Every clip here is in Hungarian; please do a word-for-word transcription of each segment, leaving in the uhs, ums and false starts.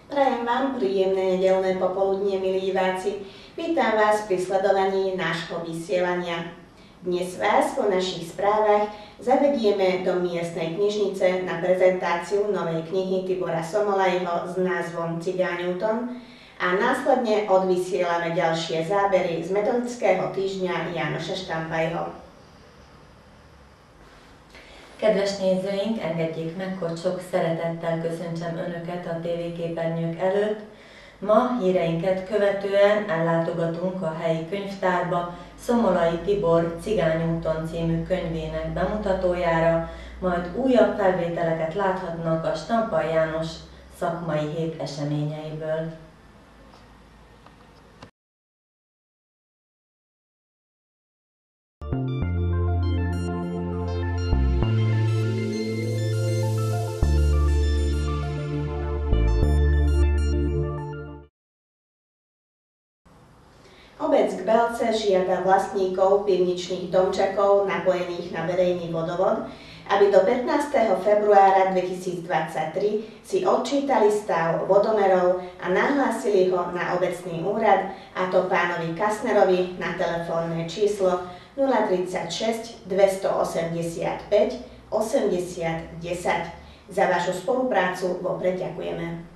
Prajem vám príjemné nedeľné popoludnie, milí diváci. Vítam vás pri sledovaní nášho vysielania. Dnes vás po našich správach zavedieme do miestnej knižnice na prezentáciu novej knihy Tibora Somolajho s názvom Cigáňúton a následne odvysielame ďalšie zábery z metodického týždňa Jánosa Stampajho. Kedves nézőink, engedjék meg, hogy sok szeretettel köszöntsem Önöket a tévéképernyők előtt. Ma híreinket követően ellátogatunk a helyi könyvtárba Szomolai Tibor Cigányúton című könyvének bemutatójára, majd újabb felvételeket láthatnak a Stampaj János szakmai hét eseményeiből. Obec Gbelce žiada vlastníkov pivničných domčekov napojených na verejný vodovod, aby do pätnásteho februára dvetisícdvadsaťtri si odčítali stav vodomerov a nahlásili ho na obecný úrad, a to pánovi Kastnerovi na telefónne číslo nula tridsaťšesť dvestoosemdesiatpäť osemdesiat desať. Za vašu spoluprácu vopred ďakujeme.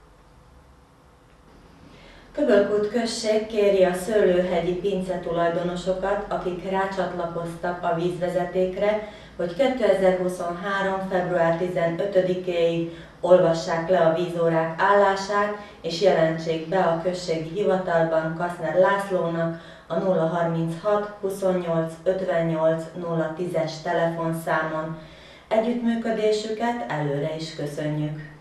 Köbölkút község kéri a szőlőhegyi pince tulajdonosokat, akik rácsatlakoztak a vízvezetékre, hogy kétezer-huszonhárom. február tizenötödikéig olvassák le a vízórák állását, és jelentsék be a községi hivatalban Kastner Lászlónak a nulla harminchat huszonnyolc ötvennyolc nulla tízes telefonszámon. Együttműködésüket előre is köszönjük.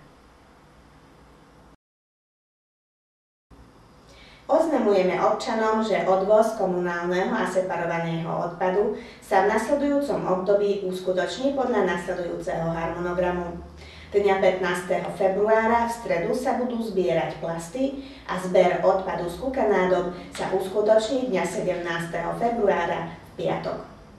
Oznamujeme občanom, že odvoz komunálneho a separovaného odpadu sa v nasledujúcom období uskutoční podľa nasledujúceho harmonogramu. Dňa pätnásteho februára v stredu sa budú zbierať plasty a zber odpadu z kukanádob sa uskutoční dňa sedemnásteho februára v piatok.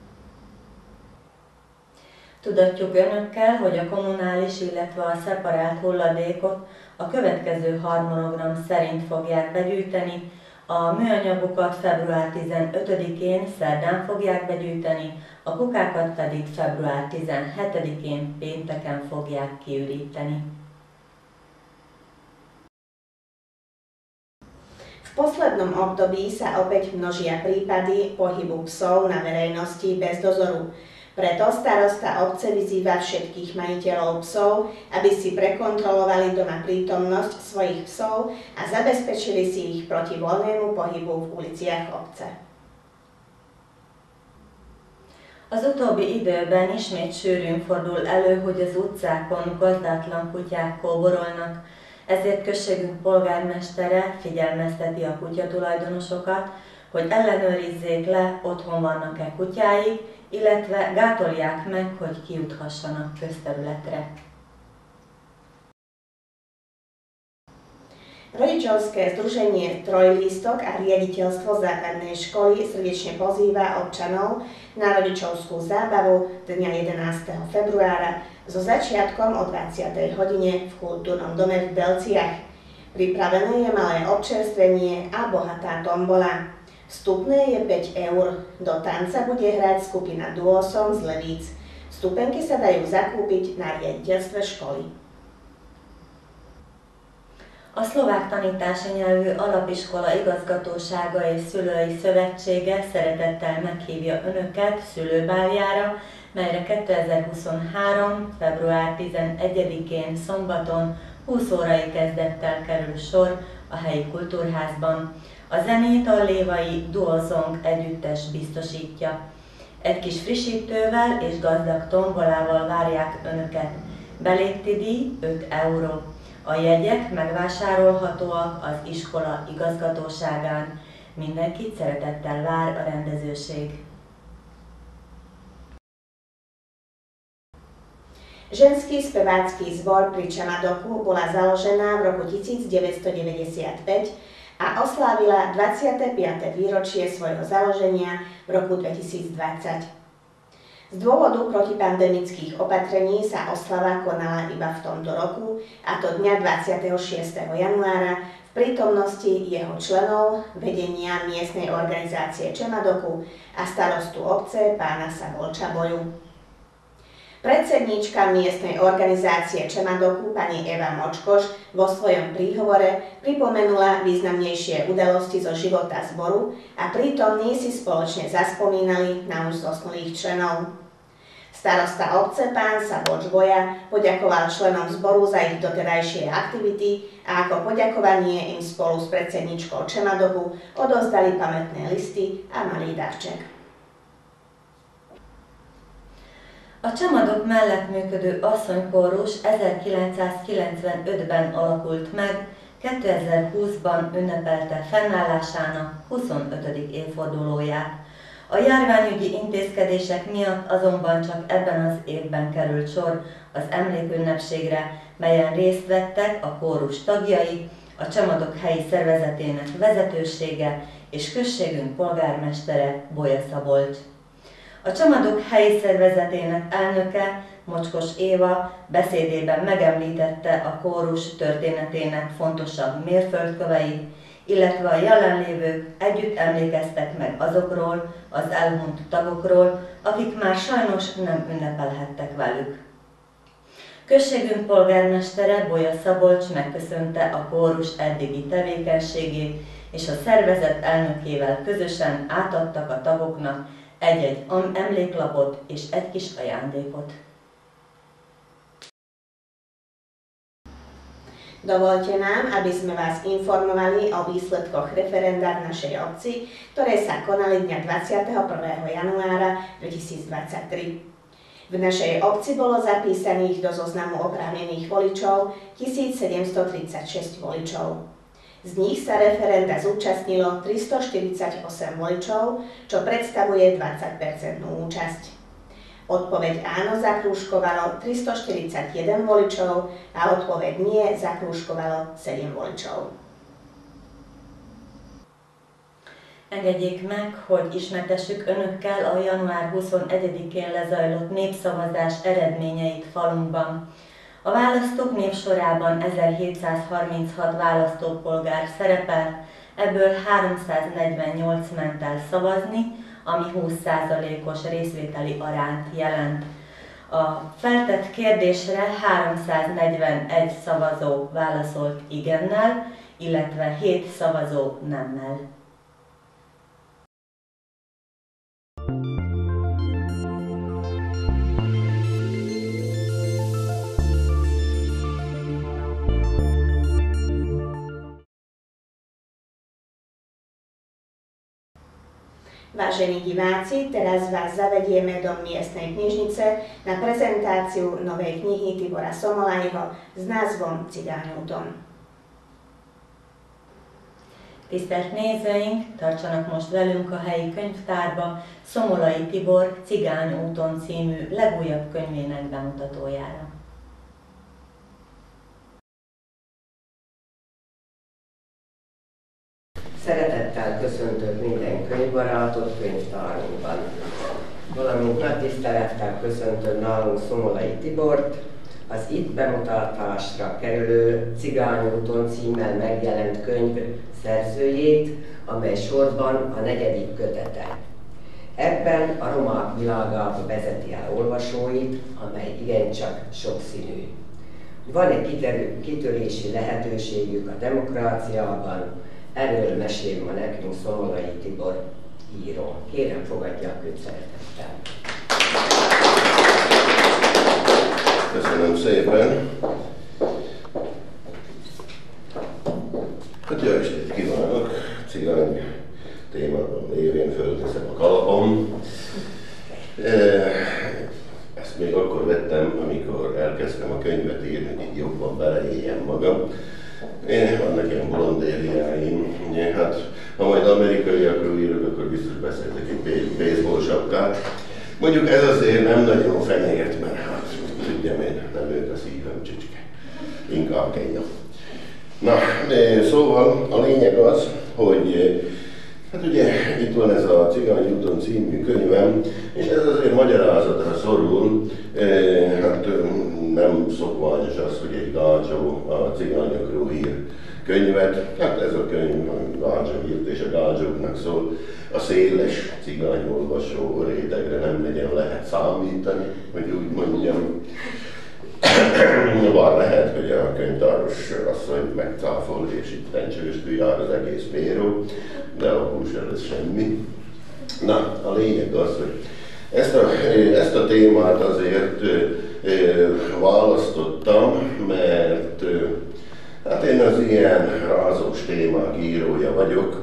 Tudatjuk Önökkel, hogy a kommunális, illetve a szeparált hulladékot a következő harmonogram szerint fogják begyűjteni. A műanyagokat február tizenötödikén szerdán fogják begyűjteni, a kukákat pedig február tizenhetedikén pénteken fogják kiüríteni. V poslednom období sa opäť množia prípady pohybu psov na verejnosti bez dozoru. Preto starosta obce vyzýva všetkých majiteľov psov, aby si prekontrolovali doma prítomnosť svojich psov a zabezpečili si ich proti voľnému pohybu v uliciach obce. Az utóbbi időben ismét sűrűn fordul elő, hogy az utcákon gazdátlan kutyák kóborolnak, ezért községünk polgármestere figyelmezteti a kutyatulajdonosokat, hogy ellenőrizzék le, otthon vannak-e kutyáik, illetve gátolják meg, hogy kijuthassanak közterületre. Rodičovské združenie Trojlístok a riaditeľstvo základnej školy srdečne pozýva občanov na rodičovskú zábavu dňa jedenásteho februára so začiatkom o dvadsiatej hodine v kultúrnom dome v Belciach. Pripravené je malé občerstvenie a bohatá tombola. Vstupné je päť eur. Do tanca bude hrať skupina Duosom z Levíc. Vstupenky sa dajú zakúpiť na riaditeľstve školy. A szlovák tanítási nyelvű alapiskola igazgatósága és szülői szövetsége szeretettel meghívja Önöket szülőbáljára, melyre kétezer-huszonhárom. február tizenegyedikén szombaton húsz órai kezdettel kerül sor a helyi kultúrházban. A zenét a lévai Duosong együttes biztosítja. Egy kis frissítővel és gazdag tombolával várják Önöket. Belépti díj öt euró. A jegyek megvásárolhatóak az iskola igazgatóságán. Mindenkit szeretettel vár a rendezőség. Ženský spevácky zbor pri Čamadoku bola založená v roku tisícdeväťstodeväťdesiatpäť a oslávila dvadsiate piate výročie svojho založenia v roku dvetisícdvadsať. Z dôvodu protipandemických opatrení sa oslava konala iba v tomto roku, a to dňa dvadsiateho šiesteho januára v prítomnosti jeho členov, vedenia miestnej organizácie Čemadoku a starostu obce pána Sabol Čaboľu. Predsedníčka miestnej organizácie Čemadoku pani Eva Močkoš vo svojom príhovore pripomenula významnejšie udalosti zo života zboru a prítomní si spoločne zaspomínali na už zosnulých členov. Starosta obce pán Sabol Čaboľa poďakoval členom zboru za ich doterajšie aktivity a ako poďakovanie im spolu s predsedníčkou Čemadoku odovzdali pamätné listy a malý darček. A Csemadok mellett működő asszonykórus ezerkilencszázkilencvenötben alakult meg, kétezer-húszban ünnepelte fennállásának huszonötödik évfordulóját. A járványügyi intézkedések miatt azonban csak ebben az évben került sor az emlékünnepségre, melyen részt vettek a kórus tagjai, a Csemadok helyi szervezetének vezetősége és községünk polgármestere Bolya Szabolcs. A Csemadok helyi szervezetének elnöke, Mocskos Éva beszédében megemlítette a kórus történetének fontosabb mérföldköveit, illetve a jelenlévők együtt emlékeztek meg azokról az elhunyt tagokról, akik már sajnos nem ünnepelhettek velük. Községünk polgármestere Bolya Szabolcs megköszönte a kórus eddigi tevékenységét, és a szervezet elnökével közösen átadtak a tagoknak egy-egy emléklapot és egy kis ajándékot. Dovolte nám, aby sme vás informovali o výsledkoch referenda v našej obci, ktoré sa konali dňa dvadsiateho prvého januára dvetisícdvadsaťtri. V našej obci bolo zapísaných do zoznamu oprávnených voličov tisícsedemstotridsaťšesť voličov. Z nich sa referenda zúčastnilo tristoštyridsaťosem voličov, čo predstavuje dvadsať percent účasť. Odpoveď áno zakrúžkovalo tristoštyridsaťjeden voličov a odpoveď nie zakrúžkovalo sedem voličov. Engedjék meg, hogy ismertessük önökkel a január huszonegyedikén lezajlott népszavazás eredményeit falunkban. A választók névsorában ezerhétszázharminchat választópolgár szerepelt, ebből háromszáznegyvennyolc ment el szavazni, ami húsz százalékos részvételi arányt jelent. A feltett kérdésre háromszáznegyvenegy szavazó válaszolt igennel, illetve hét szavazó nemmel. Vážení diváci, teraz vás zavedieme do miestnej knižnice na prezentáciu novej knihy Tibora Szomolaiho s názvom Cigányúton. Tisztelt nézőink, tartsanak most velünk a helyi könyvtárba Szomolai Tibor Cigányúton című legújabb könyvének bemutatójára. Szeretettel köszöntök minden könyvbarátot könyvtárunkban. Valamint nagy tisztelettel köszöntöm nálunk Szomolai Tibort, az itt bemutatásra kerülő Cigányúton címmel megjelent könyv szerzőjét, amely sorban a negyedik kötete. Ebben a romák világába vezeti el olvasóit, amely igencsak sokszínű. Van egy kitörési lehetőségük a demokráciában, erről mesél ma nekünk Szomolai Tibor író. Kérem, fogadják őt szeretettel. Köszönöm szépen. Hát jó estét kívánok! Cigány témában lévén fölteszem a kalapom. Ezt még akkor vettem, amikor elkezdtem a könyvet írni, hogy így jobban beleéljem magam. Vannak ilyen bolondériáim. Hát, ha majd amerikaiakról írok, akkor biztos beszéltek egy baseball sapkát. Mondjuk ez azért nem nagyon fenyért, mert hát tudjam én, nem ők a szívem csücske. Inkább Kenya. Na, szóval a lényeg az, hogy hát ugye itt van ez a Cigány úton című könyvem, és ez azért magyarázatra szorul. Hát nem szokványos az, hogy egy Gácsó a cigányokról ír könyvet. Hát ez a könyv Gácsó írt, és a Gácsóknak szól. A széles cigány olvasó rétegre nem legyen lehet számítani, hogy úgy mondjam. Van lehet, hogy a könyvtáros asszonyt megcáfol, és itt tencsőstül jár az egész béró, de akkor sem lesz semmi. Na, a lényeg az, hogy ezt a, ezt a témát azért választottam, mert hát én az ilyen rázós témák írója vagyok.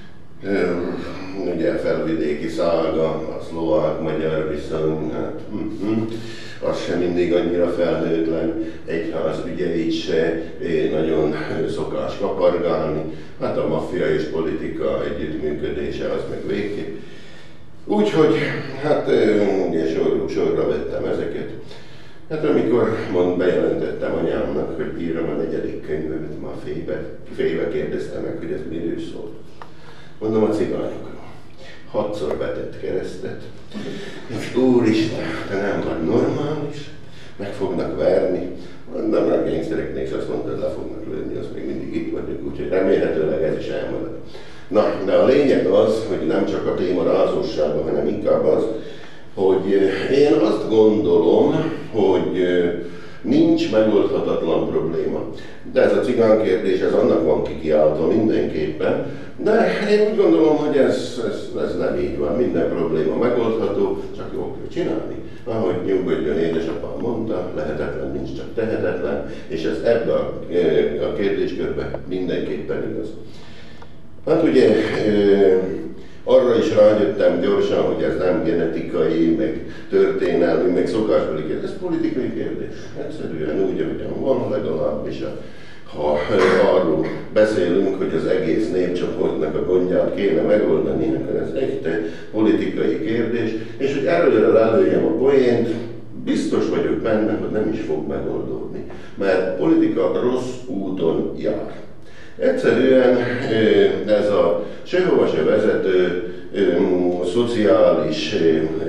Ugye felvidéki szága, a szlovák-magyar viszony, hát mm-hmm, az sem mindig annyira felnőtlen, egyház ügyeit se nagyon szokás kapargálni, hát a maffia és politika együttműködése az meg végképp. Úgyhogy hát ugye sor, sorra vettem ezeket. Hát amikor mond, bejelentettem anyámnak, hogy írom a negyedik könyvemet, már fébe, fébe kérdezte meg, hogy ez miről szól. Mondom, a cigányokról. Hatszor betett keresztet. És úristen, te nem vagy normális, meg fognak verni. Mondom, a gangstereknek is azt mondta, hogy le fognak lőni, az még mindig itt vagyok, úgyhogy remélhetőleg ez is elmarad. Na, de a lényeg az, hogy nem csak a téma rázósága, hanem inkább az, hogy én azt gondolom, hogy nincs megoldhatatlan probléma. De ez a cigán kérdés, ez annak van kikiáltva mindenképpen, de én úgy gondolom, hogy ez, ez, ez nem így van. Minden probléma megoldható, csak jól kell csinálni. Ahogy nyugodjon édesapám mondta, lehetetlen nincs, csak tehetetlen, és ez ebbe a, a kérdéskörbe mindenképpen igaz. Hát ugye arra is rájöttem gyorsan, hogy ez nem genetikai, meg történelmi, meg szokásbeli kérdés, ez politikai kérdés. Egyszerűen úgy, ahogyan van, legalábbis a ha arról beszélünk, hogy az egész népcsoportnak a gondját kéne megoldani, akkor ez egy politikai kérdés, és hogy előre lelőjem a poént, biztos vagyok benne, hogy nem is fog megoldódni, mert politika rossz úton jár. Egyszerűen ez a sehova se vezető szociális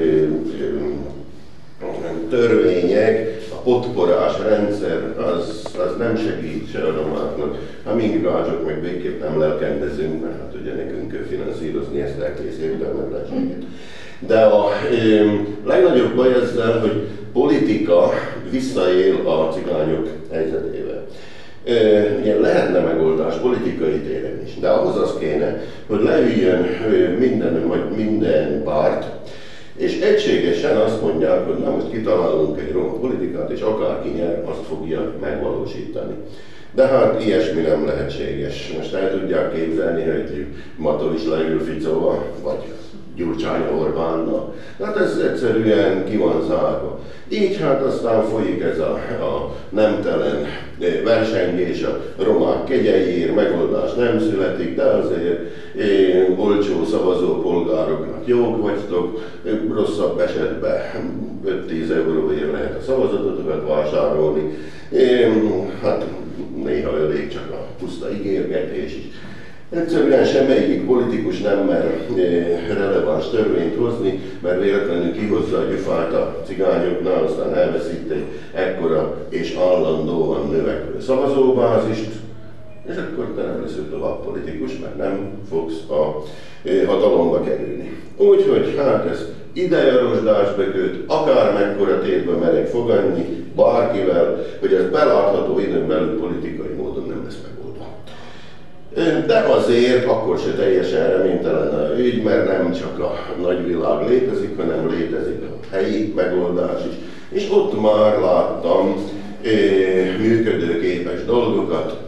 törvények, a potporás rendszer, az, az nem segít se a romáknak. Ha mi gácsok meg végképp nem lelkendezünk, mert hát ugye nekünk kell finanszírozni ezt egész értelmetlenséget. De a ö, legnagyobb baj ezzel, hogy politika visszaél a cigányok helyzetével. Ugye lehetne megoldás politikai téren is, de ahhoz az kéne, hogy leüljön minden, vagy minden párt, és egységesen azt mondják, hogy na most kitalálunk egy roma politikát, és akárki nyer, azt fogja megvalósítani. De hát ilyesmi nem lehetséges. Most el tudják képzelni, hogy Matovics leül Ficóval, vagy Gyurcsány Orbánnal. Hát ez egyszerűen ki van zárva. Így hát aztán folyik ez a, a nemtelen versengés a romák kegyeiért, megoldás nem születik, de azért én, olcsó szavazó polgároknak jók vagytok, rosszabb esetben öt-tíz euróért lehet a szavazatotokat vásárolni. Én, hát néha elég csak a puszta ígérgetés is. Egyszerűen semmelyik politikus nem mer releváns törvényt hozni, mert véletlenül kihozza a gyufát a cigányoknál, aztán elveszít egy ekkora és állandóan növekvő szavazóbázist, és akkor te nem leszel tovább politikus, mert nem fogsz a hatalomba kerülni. Úgyhogy hát ez idejarosdásba köt, akár mekkora tétbe merek fogadni bárkivel, hogy ez belátható időn belül politikai módon nem lesz megoldva. De azért akkor se teljesen reménytelen a ügy, mert nem csak a nagyvilág létezik, hanem létezik a helyi megoldás is. És ott már láttam működőképes dolgokat,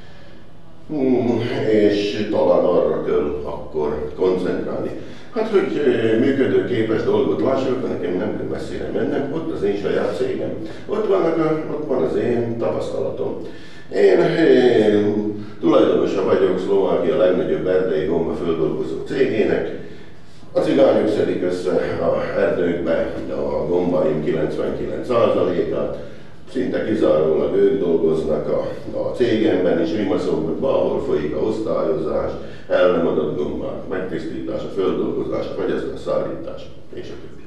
és talán arra kell akkor koncentrálni. Hát, hogy működőképes dolgot lássak, nekem nem kell messzire mennem, ott az én saját cégem. Ott, vannak a, ott van az én tapasztalatom. Én, én tulajdonosa vagyok Szlovákia legnagyobb erdei gomba földolgozó cégének. A cigányok szedik össze a erdőkbe a gombaim kilencvenkilenc százalékát. szinte kizárólag ők dolgoznak a, a cégemben, és Rimaszomban valahol folyik a osztályozás, el nem adott gombák megtisztítása, földolgozása, vagy a szállítása, és a többi.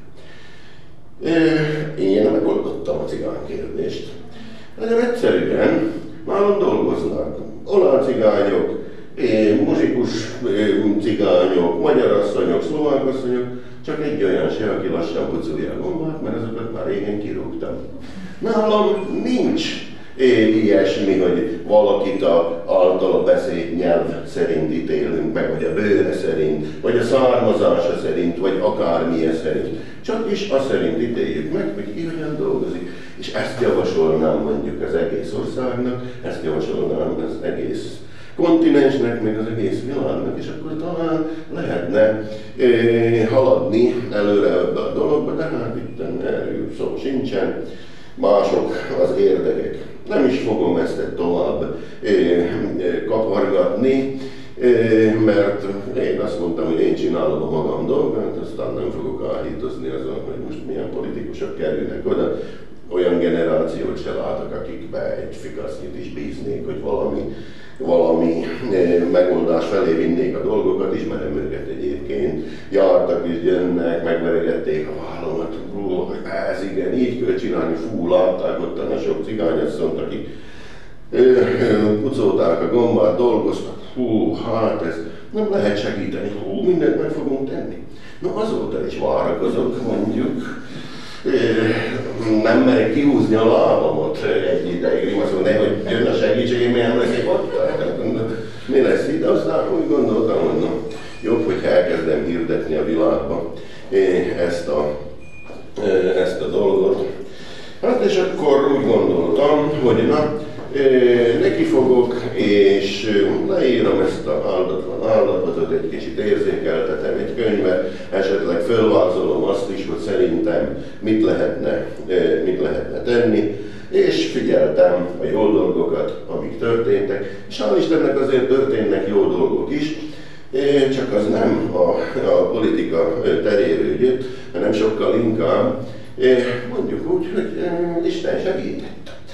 Én megoldottam a cigány kérdést. Nagyon egyszerűen nálam dolgoznak olaj cigányok, muzsikus cigányok, magyar asszonyok, szlovák asszonyok, csak egy olyan se, aki lassan pucolja a gombát, mert azokat már régen kirúgtam. Nálam nincs ilyesmi, hogy valakit a általa beszélt nyelv szerint ítélünk meg, vagy a bőre szerint, vagy a származása szerint, vagy akármilyen szerint. Csak is azt szerint ítéljük meg, hogy ki hogyan dolgozik. És ezt javasolnám mondjuk az egész országnak, ezt javasolnám az egész kontinensnek, még az egész világnak, és akkor talán lehetne eh, haladni előre ebbe a dologba, de hát itt erről szó sincsen. Mások az érdekek. Nem is fogom ezt tovább eh, kapargatni, eh, mert én azt mondtam, hogy én csinálom a magam dolgát, aztán nem fogok áhítozni azon, hogy most milyen politikusok kerülnek oda. Olyan generációt se látok, akikbe egy fikasznyit is bíznék, hogy valami, valami eh, megoldás felé vinnék a dolgokat, ismerem őket egyébként. Jártak és jönnek, megveregették a vállamat, hogy ez igen, így kell csinálni, fú, látták ott a sok cigányasszonyt, akik pucolták a gombát, dolgoztak, hú, hát ez nem lehet segíteni, hú, mindent meg fogunk tenni. No, azóta is várakozok, mondjuk, nem merek kihúzni a lábamat egy ideig, azt mondom, hogy jön a segítségem, mert nem leszek ott, mi lesz itt, aztán úgy gondoltam, hogy no, jobb, hogy elkezdem hirdetni a világba ezt a, ezt a dolgot. Hát és akkor úgy gondoltam, hogy na, neki fogok, és leírom ezt a áldatlan állapotot, egy kicsit érzékeltetem egy könyvbe, esetleg fölvázolom azt is, hogy szerintem mit lehetne, mit lehetne tenni, és figyeltem a jó dolgokat, amik történtek, és hál' Istennek azért történnek jó dolgok is, csak az nem a, a politika teréről jött, hanem sokkal inkább, mondjuk úgy, hogy Isten segített.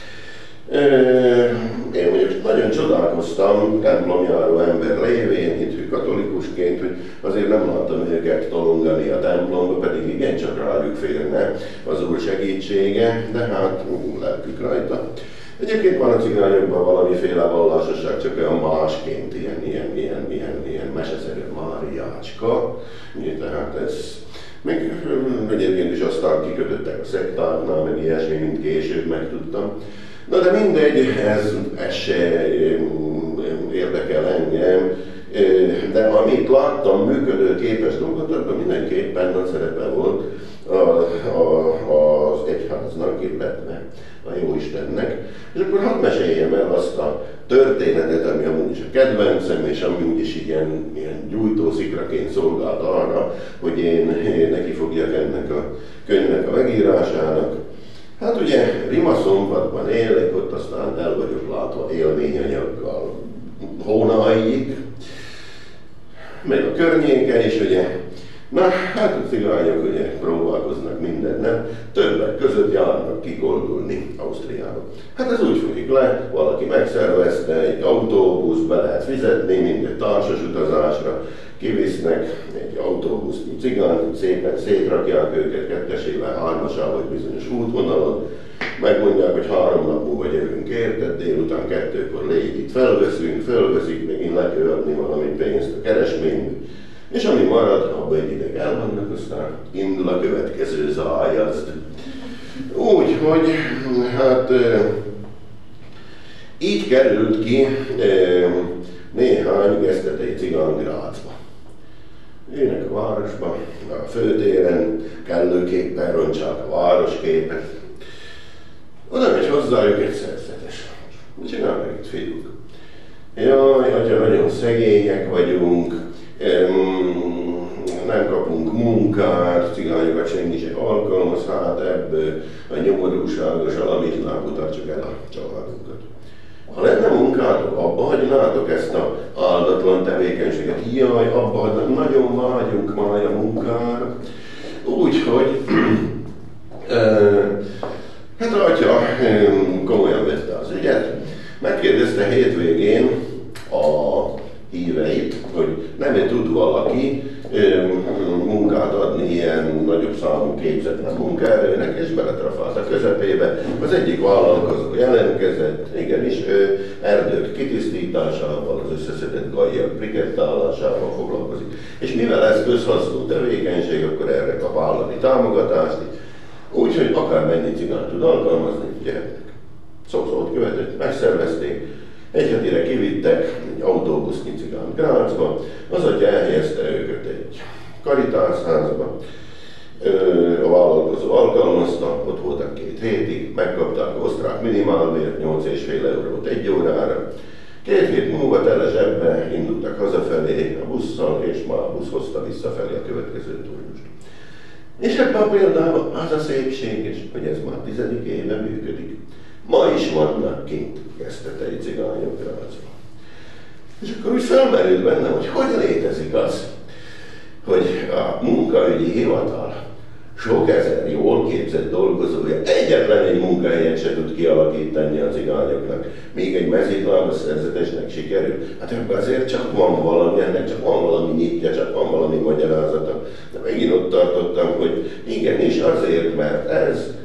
Én mondjuk nagyon csodálkoztam templomjáró ember lévén, hitű katolikusként, hogy azért nem láttam őket tolongani a templomba, pedig igencsak rájuk férne az Úr segítsége, de hát lelkük rajta. Egyébként van a cigányokban valamiféle vallásosság, csak olyan másként, ilyen, ilyen, ilyen, ilyen, ilyen meseszerű Máriácska, tehát ez még egyébként is aztán kikötöttek a szektáknál, meg ilyesmi, mint később megtudtam. Na de mindegy, ez, ez se érdekel engem, de amit láttam működőképes dolgot, abban mindenképpen nagy szerepe volt a, a, az egyháznak, illetve a Jóistennek. És akkor hadd meséljem el azt a történetet, ami amúgy is a kedvencem, és ami úgyis ilyen, ilyen gyújtószikraként szolgált arra, hogy én neki fogjak ennek a könyvnek a megírásának. Hát ugye Rimaszombatban élek, ott aztán el vagyok látva élményanyaggal hónaig, meg a környéken is, ugye. Na, hát a cigányok ugye próbálkoznak mindent, nem? Többek között járnak kikoldulni Ausztriába. Hát ez úgy folyik le, valaki megszervezte, egy autóbusz, be lehet fizetni, mint egy társas utazásra, kivisznek egy autóbusznyi cigányt, szépen szétrakják őket kettesével, hármasával, vagy bizonyos útvonalon, megmondják, hogy három nap múlva jövünk érted, délután kettőkor légy itt felveszünk, felveszik, megint le kell adni valami pénzt a keresménybe, és ami marad, abban egy ideig elvannak, aztán indul a következő zájazd. Úgy, hogy hát így került ki néhány gesztetei cigány Grazba. Jönnek a városba, a főtéren kellőképpen roncsák a városképet. Oda megy hozzájuk egy szerzetes. Mit csinálnak itt, fiúk? Jaj, atya, nagyon szegények vagyunk, nem kapunk munkát, cigányokat senki se alkalmaz, hát ebből a nyomorúságos alamizsnál mutatjuk el a családunkat. Ha lenne munkátok, abba hagynátok ezt a áldatlan tevékenységet. Jaj, abba hagynátok, nagyon vágyunk már a munkára. Úgyhogy Hát a atya komolyan vette az ügyet, megkérdezte hétvégén a híveit, hogy nem tud valaki munkát adni ilyen nagyobb számú képzetlen munkaerőnek, és beletrafált a közepébe. Az egyik vállalkozó jelentkezett, igenis ő erdők kitisztításával, az összeszedett gajjak brikettálásával foglalkozik. És mivel ez közhasznú tevékenység, akkor erre kap állami támogatást, úgyhogy akármennyi cigányt tud alkalmazni, gyertek. Szó-szót követett, megszervezték, egy hetire kivittek egy autóbusznyi cigánt Grazba, az atya elhelyezte őket egy karitászházba, a vállalkozó alkalmazta, ott voltak két hétig, megkapták osztrák minimálbért, nyolc és fél eurót egy órára. Két hét múlva tele zsebbe indultak hazafelé a busszal, és már a busz hozta visszafelé a következő turnust. És ebben a példában az a szépséges, hogy ez már tizedik éve működik. Ma is vannak kint gesztetei cigányok Grazban. És akkor úgy felmerült bennem, hogy hogy létezik az, hogy a munkaügyi hivatal sok ezer jól képzett dolgozója egyetlen egy munkahelyet se tud kialakítani a cigányoknak, még egy mezítlábas szerzetesnek sikerül. Hát ebben azért csak van valami, ennek csak van valami nyitja, csak van valami magyarázata. De megint ott tartottam, hogy igenis azért, mert ez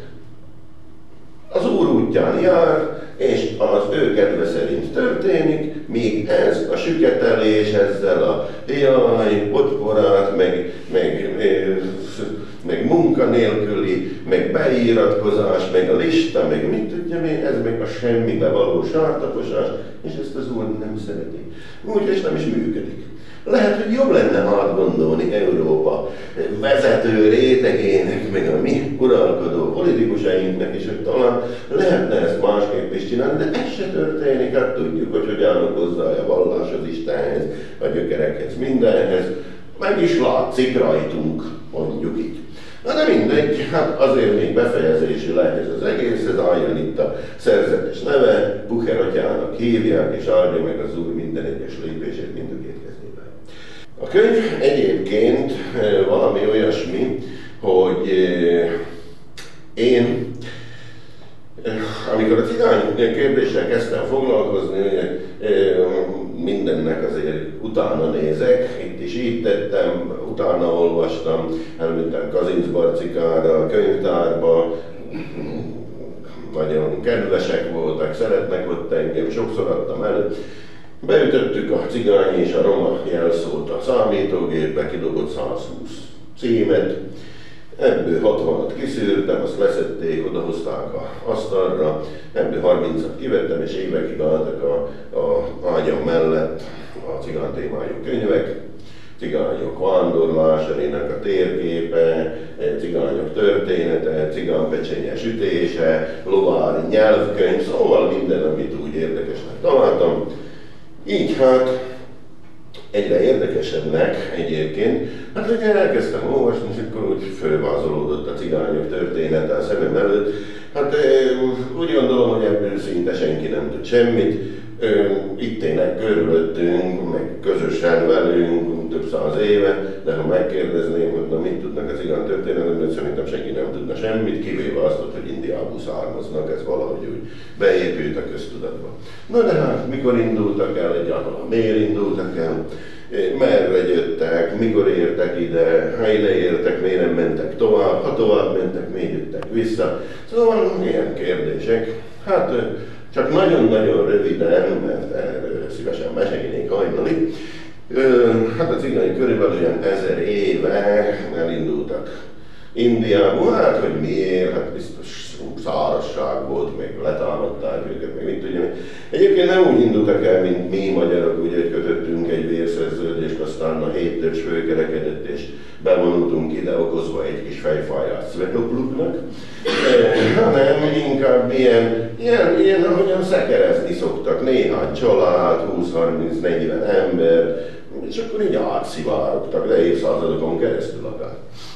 az Úr útján jár, és az ő kedve szerint történik, míg ez a süketelés ezzel a jaj, potporát, meg, meg, meg munkanélküli, meg beíratkozás, meg a lista, meg mit tudja még, ez meg a semmibe való sártaposás, és ezt az Úr nem szereti. Úgyhogy és nem is működik. Lehet, hogy jobb lenne átgondolni Európa vezető rétegének, meg a mi uralkodó politikusainknak is, hogy talán lehetne ezt másképp is csinálni, de ez se történik, hát tudjuk, hogy hogy állnak hozzá a vallás az Istenhez, a gyökerekhez, mindenhez. Meg is látszik rajtunk, mondjuk így. Na de mindegy, hát azért még befejezési lehet ez az egész, ez álljon itt a szerzetes neve, Bucher atyának hívják, és áldja meg az Úr minden egyes lépését mind a két kezében. A könyv egyébként valami olyasmi, hogy én, amikor a cigány kérdéssel kezdtem foglalkozni, mindennek azért utána nézek, itt is így tettem, utána olvastam, elmentem Kazincbarcikára, a könyvtárba, nagyon kedvesek voltak, szeretnek ott engem, sokszor adtam elő. Beütöttük a cigány és a roma jelszót a számítógépbe, kidobott száz húsz címet, ebből hatvanat kiszűrtem, azt leszették, odahozták a asztalra, ebből harmincat kivettem, és évekig álltak a, a ágyam mellett a cigány témájú könyvek, cigányok vándorlásainak a térképe, cigányok története, cigánypecsenye sütése, lovári nyelvkönyv, szóval minden, amit úgy érdekesnek találtam. Így hát egyre érdekesebbnek egyébként, hát ugye elkezdtem olvasni, és akkor úgy fölvázolódott a cigányok története a szemem előtt. Hát úgy gondolom, hogy ebből szinte senki nem tud semmit. Itt élnek körülöttünk, meg közösen velünk több száz éve, de ha megkérdezném, hogy na mit tudnak az cigány történelemről, szerintem senki nem tudna semmit, kivéve azt, hogy Indiából származnak, ez valahogy úgy beépült a köztudatba. Na de hát, mikor indultak el egyáltalán, miért indultak el, merre jöttek, mikor értek ide, ha ide értek, miért nem mentek tovább, ha tovább mentek, miért jöttek vissza. Szóval ilyen kérdések. Hát csak nagyon-nagyon röviden, mert erről szívesen mesélnék hajnali. Hát a cigány körülbelül ilyen ezer éve elindultak Indiából, hát hogy miért, hát biztos szárazság volt, még letámadták őket, meg mit tudja. Egyébként nem úgy indultak el, mint mi magyarok, ugye, hogy kötöttünk egy vérszerződést, aztán a hét törzs fölkerekedett, és bevonultunk ide, okozva egy kis fejfáját Svetopluknak, hanem inkább ilyen, ilyen, ilyen, ahogyan szekerezni szoktak, néhány család, húsz-harminc-negyven ember, és akkor így átszivárogtak, de évszázadokon keresztül akár.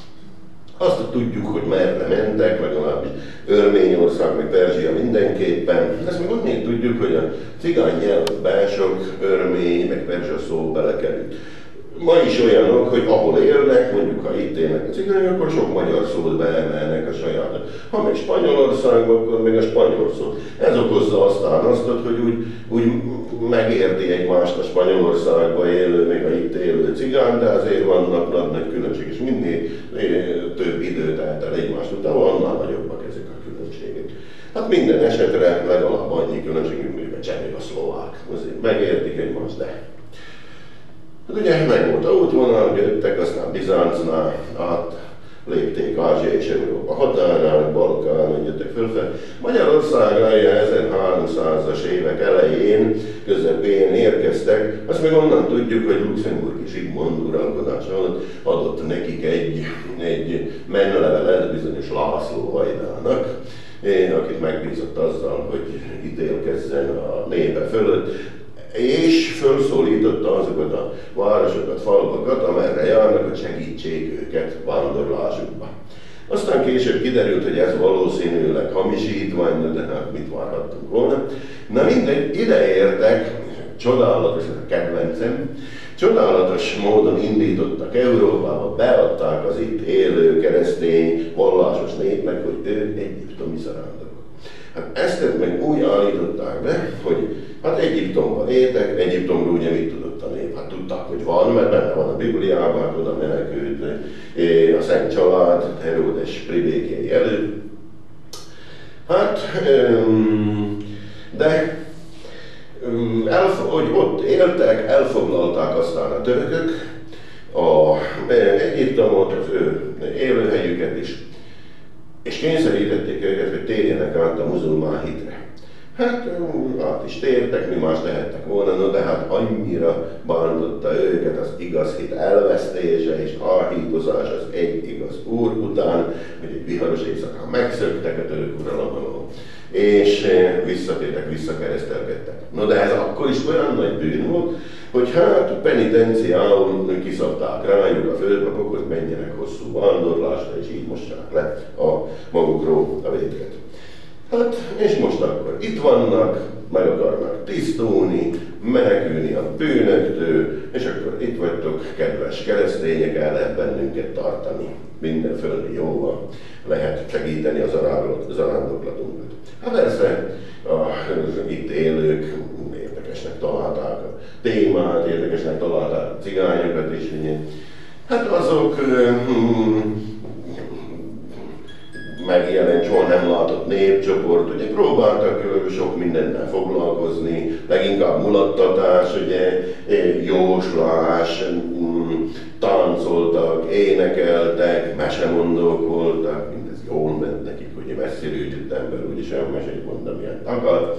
Azt tudjuk, hogy merre mentek, legalábbis Örményország, meg Perzsia mindenképpen. Ezt még úgy még tudjuk, hogy a cigány nyelvbe sok örmény, meg perzsa szó belekerült. ma is olyanok, hogy ahol élnek, mondjuk ha itt élnek a cigányok, akkor sok magyar szót beemelnek a saját. Ha meg Spanyolországban, akkor még a spanyol szót. Ez okozza aztán azt, hogy úgy, úgy megérti egymást a Spanyolországban élő, még a itt élő cigány, de azért vannak nagy különbség, és minél több időt telt el egymást után, annál nagyobbak ezek a különbségek. Hát minden esetre legalább annyi különbség, mint mondjuk a cseh, a szlovák. Azért megértik egymást, de hát ugye meg volt a útvonal, jöttek, aztán Bizáncnál át lépték Ázsia és Európa határán, Balkán, jöttek fölfel. Magyarország ezerháromszázas évek elején, közepén érkeztek, azt még onnan tudjuk, hogy Luxemburgi Zsigmond uralkodása alatt adott nekik egy, egy menlevelet bizonyos László Vajdának, akit megbízott azzal, hogy ítélkezzen a népe fölött, és felszólította azokat a városokat, falvakat, amerre járnak, hogy segítsék őket vándorlásukba. Aztán később kiderült, hogy ez valószínűleg hamisítvány, de hát mit várhattunk volna. Na mindegy, ideértek, csodálatos, ez a kedvencem, csodálatos módon indítottak Európába, beadták az itt élő keresztény vallásos népnek, hogy ők egyiptomi zarándokok. Hát ezt meg úgy állították be, hogy hát Egyiptomban éltek, Egyiptomról ugye mit tudott a nép? Hát tudták, hogy van, mert benne van a Bibliában, hát oda menekült a Szent Család, Heródes pribékjei előtt. Hát, de hogy ott éltek, elfoglalták aztán a törökök a Egyiptomot, az ő élőhelyüket is, és kényszerítették őket, hogy térjenek át a muzulmán hitre. Hát át is tértek, mi más tehettek volna, no, de hát annyira bántotta őket az igaz hit elvesztése és áhítozás az egy igaz úr után, hogy egy viharos éjszakán megszöktek a török uralom alól, és visszatértek, visszakeresztelkedtek. No, de ez akkor is olyan nagy bűn volt, hogy hát penitenciául kiszabták rájuk a főpapok, hogy menjenek hosszú vándorlásra, és így mossák le a magukról a vétket. Hát, és most akkor itt vannak, meg akarnak tisztulni, menekülni a bűnöktől, és akkor itt vagytok, kedves keresztények, el lehet bennünket tartani. Minden földi jóval lehet segíteni az zarándoklatunkat. Hát persze, az itt élők érdekesnek találták a témát, érdekesnek találták a cigányokat is. Hát azok hmm, megjelent, soha nem látott népcsoport, ugye próbáltak sok mindennel foglalkozni, leginkább mulattatás, ugye jóslás, táncoltak, énekeltek, mesemondók voltak, mindez jól ment nekik, ugye messziről jött ember, úgyis olyan mesét mondom, ilyen akar.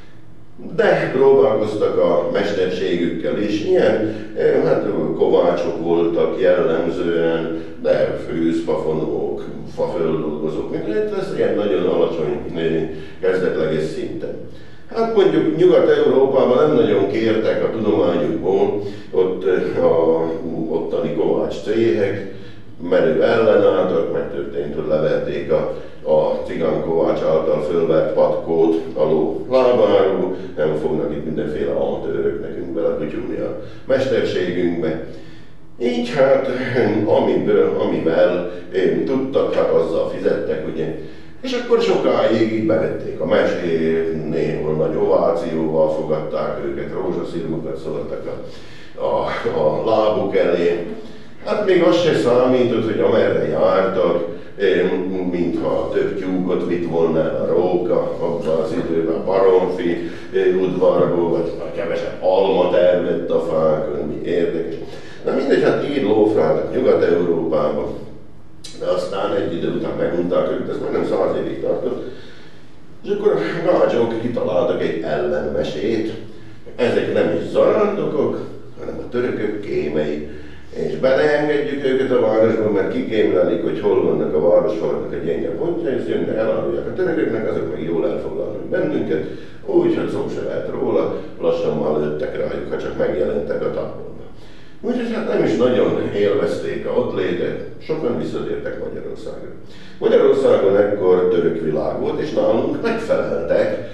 De próbálkoztak a mesterségükkel is, ilyen hát, kovácsok voltak jellemzően, de fűzfafonók, faföldolgozók, ez ilyen nagyon alacsony, kezdetleges szinten. Hát mondjuk Nyugat-Európában nem nagyon kértek a tudományukból, ott a ottani kovács céhek merő ellenálltak, megtörtént, hogy leverték a, a cigánkovács által fölvert patkót aló lábáról, nem fognak itt mindenféle amatőrök nekünk belekutyulni a mesterségünkbe. Így hát, amiből, amivel én tudtak, hát azzal fizettek, ugye. És akkor sokáig így bevették a mesét, néhol nagy ovációval fogadták őket, rózsaszirmokat szóltak a, a, a lábuk elé. Hát még az se számított, hogy amerre jártak, mintha több tyúkot vitt volna a róka, abban az időben a baromfi udvarból, vagy kevesebb alma termett a fákon, mi érdekes. Na mindegy, hát így lófráltak Nyugat-Európában, de aztán egy idő után megunták őket, ez már nem száz évig tartott, és akkor a gácsok kitaláltak egy ellenmesét, ezek nem is zarándokok, hanem a törökök kémei, és beleengedjük őket a városba, mert kikémlelik, hogy hol vannak a városfalaknak egy gyenge pontja, és jönnek, elárulják a törököknek, azok meg jól elfoglalnak bennünket, úgyhogy szó se lehet róla, lassan már lőttek rájuk, ha csak megjelentek a távolba. Úgyhogy hát nem is nagyon élvezték a ott létet, sokan visszatértek Magyarországra. Magyarországon ekkor török világ volt, és nálunk megfeleltek, ők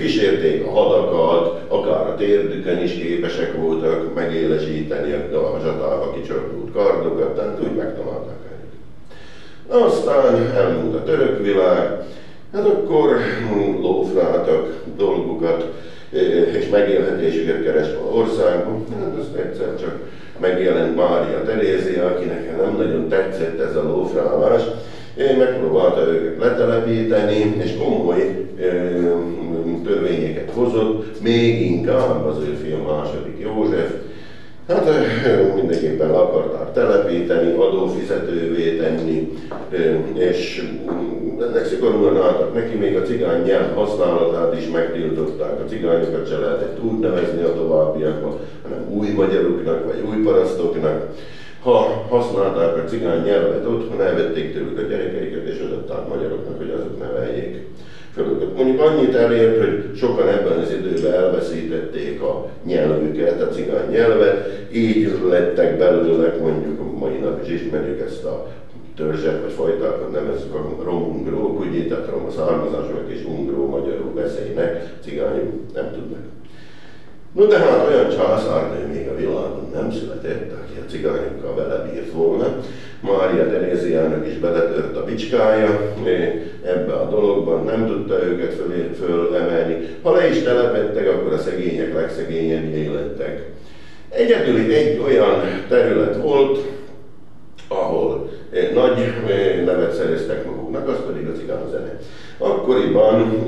kísérték a hadakat, akár a térdükön is képesek voltak megélesíteni a zsatába kicsordult kardokat, tehát úgy megtalálták őket. Aztán elmúlt a török világ, hát akkor lófráltak dolgukat, és megélhetésüket keresve országban. Hát azt egyszer csak megjelent Mária Terézia, akinek nem nagyon tetszett ez a lófrálás. Megpróbálta őket letelepíteni, és komoly törvényeket hozott, még inkább az ő fia második József. Hát mindenképpen le akarták telepíteni, adófizetővé tenni, és ennek szigorúan álltak neki, még a cigány nyelv használatát is megtiltották. A cigányokat se lehetett úgy nevezni a továbbiakban, hanem új magyaroknak vagy új parasztoknak. Ha használták a cigány nyelvet otthon, elvették tőlük a gyerekeiket és adották magyaroknak, hogy azok neveljék fel őket. Mondjuk annyit elért, hogy sokan ebben az időben elveszítették a nyelvüket, a cigány nyelvet, így lettek belőlek, mondjuk mai nap is ismerjük ezt a törzset vagy fajtákat, nevezzük a rom-ungrók, ugye, tehát roma származásúak és ungró magyarul beszélnek, cigányok nem tudnak. No de hát olyan császárnő még a világon nem született, aki a cigányokkal vele bírt volna. Mária Teréziának is beletört a bicskája ebbe a dologban, nem tudta őket föl, fölemelni. Ha le is telepettek, akkor a szegények legszegényebbjei lettek. Egyedül egy olyan terület volt, ahol nagy nevet szereztek maguknak, az pedig a cigányzene. Akkoriban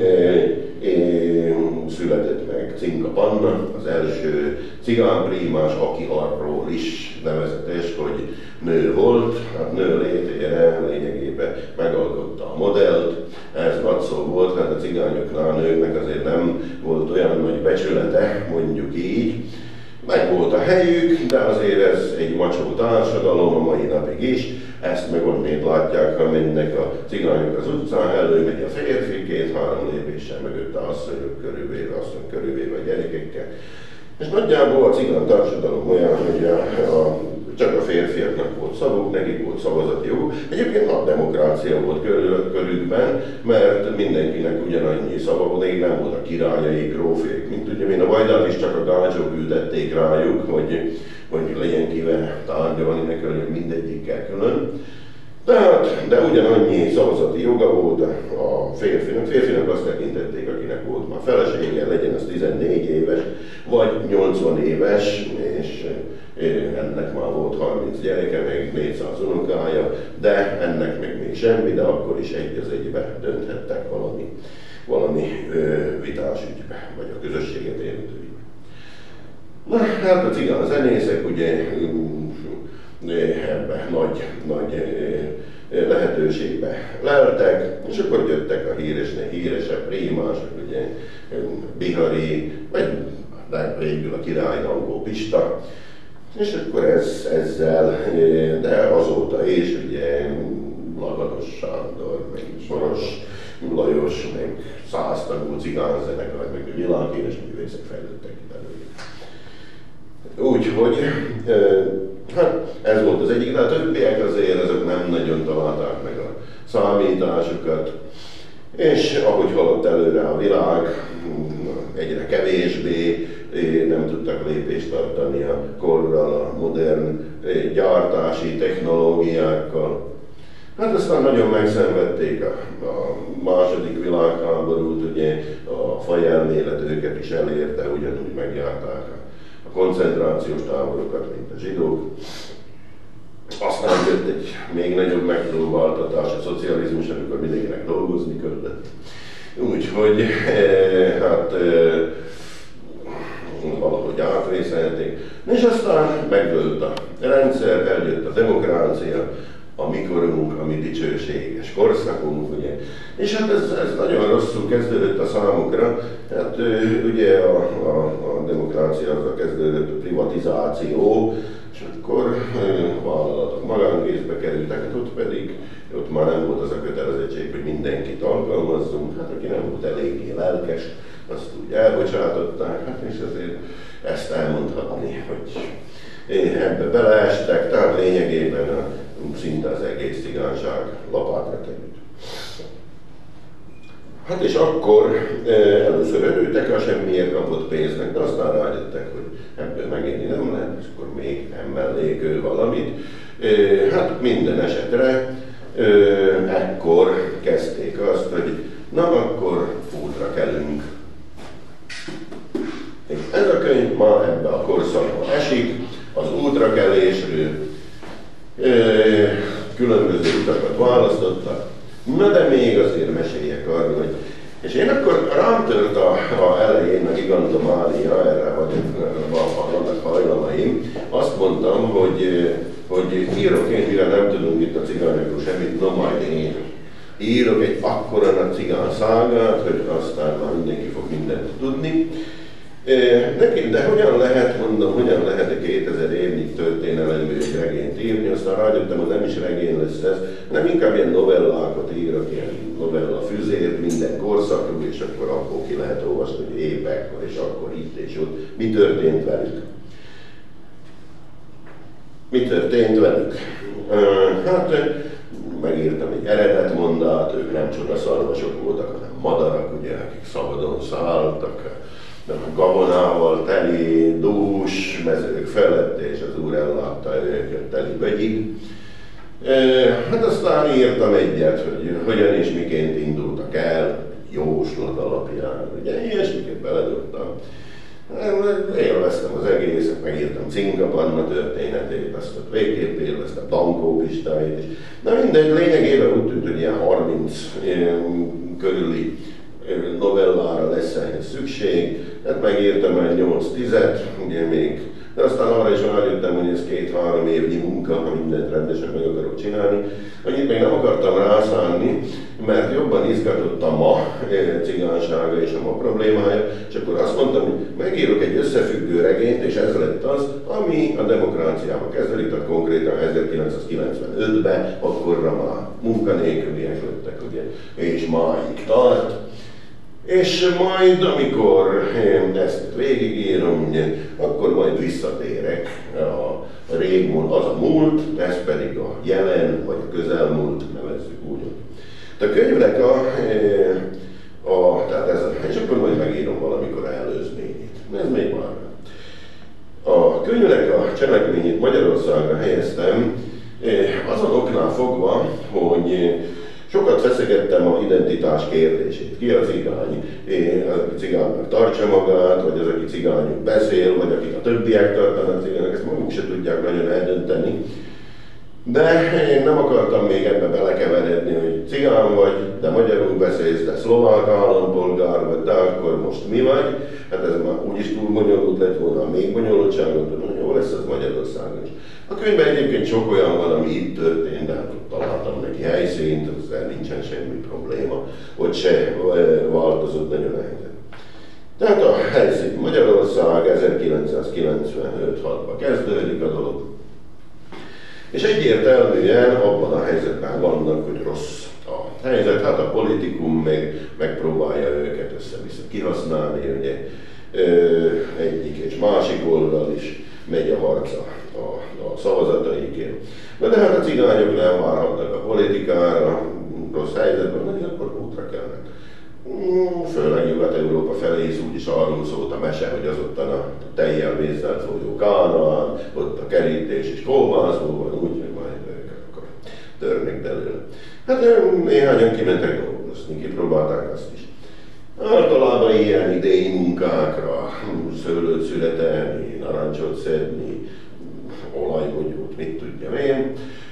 született meg Cinka Panna, az első cigánprímás, aki arról is nevezetes, hogy nő volt, hát nő létére lényegében megalkotta a modellt. Ez nagy szó volt, hát a cigányoknál a nőknek azért nem volt olyan nagy becsülete, mondjuk így. Meg volt a helyük, de azért ez egy macsó társadalom a mai napig is. Ezt meg onnét látják, ha mennek a cigányok az utcán, előmegy a férfi, két-három lépéssel mögötte asszonyok körülvéve, asszony körülvéve a gyerekekkel. És nagyjából a cigány társadalom olyan, hogy a, a, csak a férfiaknak volt szavuk, nekik volt szavazati joguk. Egyébként nagy demokrácia volt körül, körükben, mert mindenkinek ugyanannyi szava volt, még nem volt a királyai, grófék, mint ugye, mint a Vajdát is csak a gácsok üldették rájuk, hogy, hogy legyen kivel tárgyalni, ne kelljen mindegyikkel külön. Tehát, de ugyanannyi szavazati joga volt a férfinak. Férfinak azt tekintették, akinek volt már felesége, legyen az tizennégy éves, vagy nyolcvan éves, és ennek már volt harminc gyereke, meg négyszáz unokája, de ennek meg még semmi, de akkor is egy az egybe dönthettek valami, valami vitás ügybe, vagy a közösséget érintő ügybe. Na, hát a cigán zenészek ugye ebbe nagy, nagy lehetőségbe leltek, és akkor jöttek a híresnek híresebb prímások, ugye Bihari, vagy végül a király Dankó Pista, és akkor ez, ezzel, de azóta is ugye Lagados Sándor, meg Soros Lajos, meg száztagú cigánzenekar, meg világhíres művészek fejlődtek ki belőle. Úgyhogy, hát ez volt az egyik, de a többiek azért azok nem nagyon találták meg a számításukat, és ahogy haladt előre a világ, egyre kevésbé nem tudtak lépést tartani a korral, a modern gyártási technológiákkal. Hát aztán nagyon megszenvedték a, a második világháborút, ugye a fajelmélet őket is elérte, ugyanúgy megjárták a, a koncentrációs táborokat, mint a zsidók. Aztán jött egy még nagyobb megpróbáltatás a szocializmus, amikor mindenkinek dolgozni kellett. Úgyhogy hát valahogy átvészelték. És aztán megdőlt a rendszer, eljött a demokrácia, a mikorunk, a mi dicsőséges korszakunk, ugye. És hát ez, ez nagyon rosszul kezdődött a számukra. Hát ugye a, a, a demokrácia azzal kezdődött a privatizáció, és akkor a vállalatok magánkézbe kerültek, hát ott pedig ott már nem volt az a kötelezettség, hogy mindenkit alkalmazzunk, hát aki nem volt eléggé lelkes, azt úgy elbocsátották, hát és azért ezt elmondhatni, hogy ebbe beleestek, tehát lényegében a, szinte az egész cigányság lapátra került. Hát és akkor először örültek a semmiért kapott pénznek, de aztán rájöttek, hogy ebből megélni nem lehet, és akkor még emelnék ő valamit. Hát minden esetre ekkor kezdték azt, hogy na akkor útra kelünk. És ez a könyv ma ebbe a korszakba esik, az útrakelésről különböző utakat választottak. Na de még azért meséljek arról, hogy... És én akkor rám tört a, a elején a gigantomália, erre vannak hajlamaim. Azt mondtam, hogy, hogy írok én, mire nem tudunk itt a cigányokról semmit, no majd én írok egy akkora nagy cigán szágát, hogy aztán már mindenki fog mindent tudni. Neki, de hogyan lehet, mondom, hogyan lehet egy kétezer évnyi történelemű egy regényt írni, aztán rájöttem, hogy nem is regény lesz ez, hanem inkább ilyen novellákat írok, ilyen novella füzért minden korszakról, és akkor abból ki lehet olvasni, hogy épp ekkor, és akkor itt és ott, mi történt velük. Mi történt velük? Hát megírtam egy eredetmondát, ők nem csodaszarvasok voltak, hanem madarak, ugye, akik szabadon szálltak, gabonával teli, dús mezők felett, és az úr ellátta őket teli vegyig. Hát aztán írtam egyet, hogy hogyan és miként indultak el, jóslat alapján, ugye ilyesmiket beledobtam. Élveztem az egészet, megírtam Cinka Panna történetét, azt ott végképp élveztem Dankó Pistáit is. Na mindegy, lényegében úgy tűnt, hogy ilyen harminc körüli novellára lesz ehhez szükség, hát megírtam egy nyolc-tízet, ugye még, de aztán arra is rájöttem, hogy ez két-három évnyi munka, ha mindent rendesen meg akarok csinálni. Annyit még nem akartam rászánni, mert jobban izgatott a ma cigánysága és a ma problémája, és akkor azt mondtam, hogy megírok egy összefüggő regényt, és ez lett az, ami a demokráciába kezdődik, tehát konkrétan ezerkilencszázkilencvenötben, akkorra már munkanélküliek lettek, ugye, és máig tart. És majd, amikor én ezt végigírom, akkor majd visszatérek a régmúlt, az a múlt, ez pedig a jelen, vagy a közelmúlt, nevezzük úgy. De a könyvnek a, a tehát ez, és akkor majd megírom valamikor előzményét. Ez még már. A könyvnek a cselekményét Magyarországra helyeztem, azon oknál fogva, hogy sokat feszegettem a identitás kérdését. Ki a cigány? A cigánynak tartsa magát, vagy az, aki cigányok beszél, vagy akik a többiek tartanak cigányok, ezt maguk se tudják nagyon eldönteni. De én nem akartam még ebbe belekeveredni, hogy cigány vagy, de magyarul beszélsz, de szlovák állampolgár vagy, de akkor most mi vagy? Hát ez már úgyis túl bonyolult lett volna, még bonyolultságot, hogy jó lesz az Magyarországon is. A könyvben egyébként sok olyan van, ami itt történt, de hát ott találtam neki helyszínt, ezzel nincsen semmi probléma, ott se változott nagyon a helyzet. Tehát a helyszín Magyarország, ezerkilencszázkilencvenöt hatban kezdődik a dolog. És egyértelműen abban a helyzetben vannak, hogy rossz a helyzet, hát a politikum meg, megpróbálja őket össze-vissza kihasználni, ugye egyik és másik oldal is megy a harc a, a, a szavazataikért. De, de hát a cigányok nem várhatnak a politikára, rossz helyzetben, de akkor útra kellnek. Főleg Nyugat-Európa felé is úgyis arról szólt a mese, hogy az ottan a tejjel vízzel folyó Kánaán, ott a kerítés és kolbászó van, úgyhogy majd ők akkor törnek belőle. Hát néhányan kimentek dolgozni, kipróbálták azt is. Általában ilyen idei munkákra, szőlőt születelni, narancsot szedni, olajbogyót, mit tudjam én.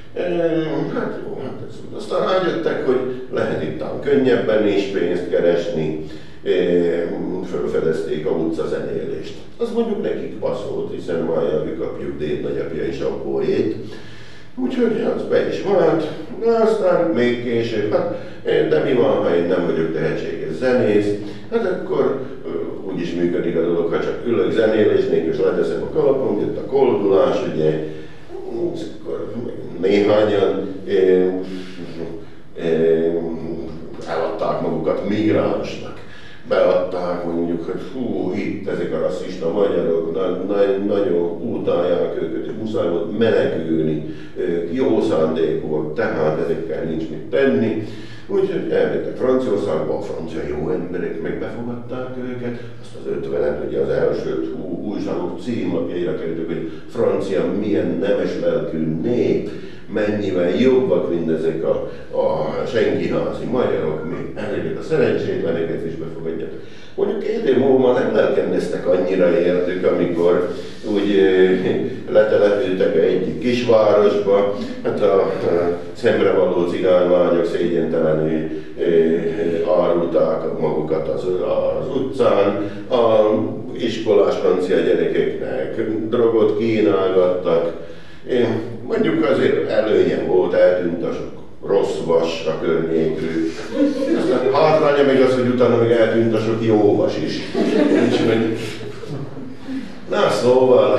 Hát jó, hát ez, aztán rájöttek, hogy lehet itt könnyebben is pénzt keresni, fölfedezték a utcazenélést. Az mondjuk nekik passzolt, hiszen már mi kapjuk déd nagyapja és apóét. Úgyhogy az be is vált, de aztán még később, hát de mi van, ha én nem vagyok tehetséges zenész, hát akkor úgy is működik a dolog, ha csak ülök zenélésnék és leteszem a kalapom, jött a koldulás, ugye, akkor néhányan eh, eh, eladták magukat migránsnak. Beadták mondjuk, hogy hú, itt ezek a rasszista magyarok, na, na, nagyon utálják őket, és muszáj volt menekülni, ők jó szándékúak, tehát ezekkel nincs mit tenni. Úgyhogy elmentek Franciaországba, a francia jó emberek megbefogadták őket, azt az ötvenet, ugye az első újságok címlapjaira kerültük, hogy Francia milyen nemes lelkű nép, mennyivel jobbak mindezek a, a senkiházi magyarok, még ezeket a szerencsétleneket is befogadják. Mondjuk két év múlva nem lelkendeztek annyira értük, amikor úgy e, letelepültek egy kisvárosba, hát a, a szemrevaló cigánylányok szégyentelenül e, árulták magukat az, az utcán, a iskolás francia gyerekeknek drogot kínálgattak. Én mondjuk azért előnye volt, eltűnt a sok rossz vas a környékről. Aztán hátránya még az, hogy utána még eltűnt a sok jó vas is. Úgyhogy... Na szóval...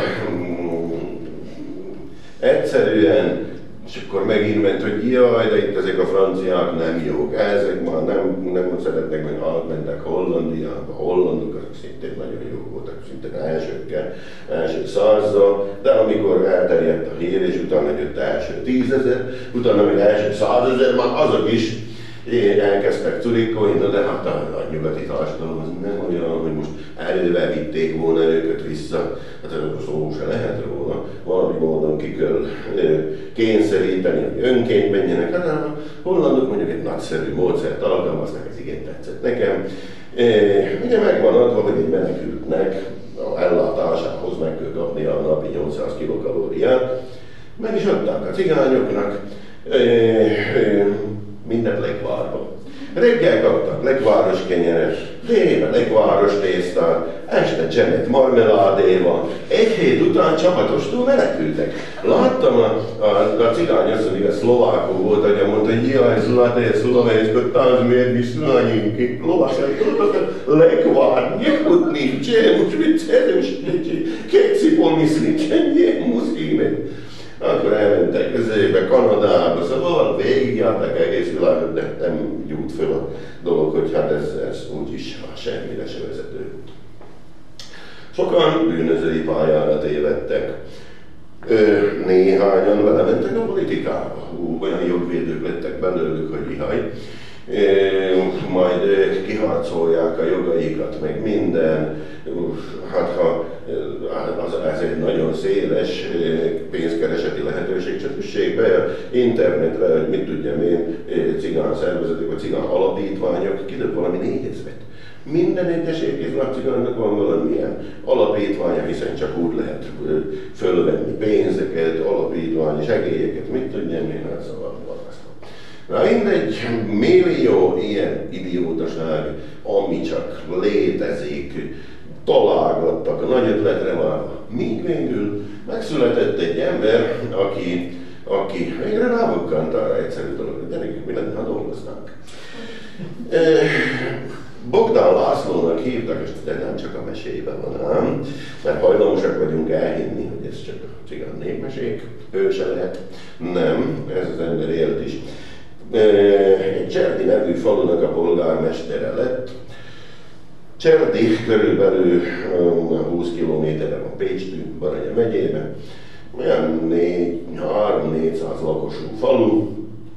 Egyszerűen, és akkor megint ment, hogy jaj, de itt ezek a franciák nem jók, ezek már nem, nem szeretnek, meg átmentek Hollandiába, a hollandok azok szintén nagyon jók voltak, szinte elsőkkel, első százzal, de amikor elterjedt a hír, és utána jött első tízezer, utána még első százezer, már azok is elkezdtek curikolni, de hát a, a nyugati társadalom az nem olyan, hogy most erővel vitték volna őket vissza, hát erről szó se lehet róla, valami módon ki kell kényszeríteni, hogy önként menjenek, hát a hollandok mondjuk egy nagyszerű módszert alkalmaznak, ez igen tetszett nekem. Ugye megvan adva, hogy egy menekültnek a ellátásához meg kell kapni a napi nyolcszáz kilokalóriát, meg is adták a cigányoknak, mindent lekvárba. Reggel kaptak lekváros kenyeret, délben lekváros tésztát, este csemet marmeládéval, egy hét után csapatostól menekültek. Láttam a, a, a cigány asszony, igaz szlovákó volt, hogy mondta, hogy jaj, zlaté, szlovénsko, tam zmierni szlányinki, lovasai tudtak lekvár, nekut nincs, už viccelősíti, kétszi pomiszliče, nie musíme. Akkor elmentek közébe, Kanadába, szóval végigjárták egész világot, de nem gyújt föl a dolog, hogy hát ez, ez úgyis semmire se vezető. Sokan bűnözői pályára tévedtek. Néhányan belementek a politikába. Ú, olyan jogvédők lettek belőlük, hogy ihaj. Majd kiharcolják a jogaikat, meg minden. Hát ha az, ez egy nagyon széles pénzkereseti lehetőség, csak üssék be internetre, hogy mit tudjam én, cigán szervezetek, vagy cigán alapítványok, kidőbb valami négyezret. Minden egyes érkézláb cigánynak van valamilyen alapítványa, hiszen csak úgy lehet fölvenni pénzeket, alapítványi segélyeket, mit tudjam én, hát szóval valasztó. Na mindegy, millió ilyen idiótaság, ami csak létezik, találgattak a nagy ötletre várva. Míg végül megszületett egy ember, aki, aki végre rábukkant arra egyszerű dolog, de nekünk mi lenne, ha dolgoznánk. E, Bogdán Lászlónak hívtak, és de nem csak a mesében van, ám, mert hajlamosak vagyunk elhinni, hogy ez csak a cigán népmesék, ő se lehet. Nem, ez az ember élt is. E, egy Cserdi nevű falunak a polgármestere lett. Cserdi körülbelül húsz kilométerre van Pécstől, Baranya megyében, olyan három-négyszáz lakosú falu.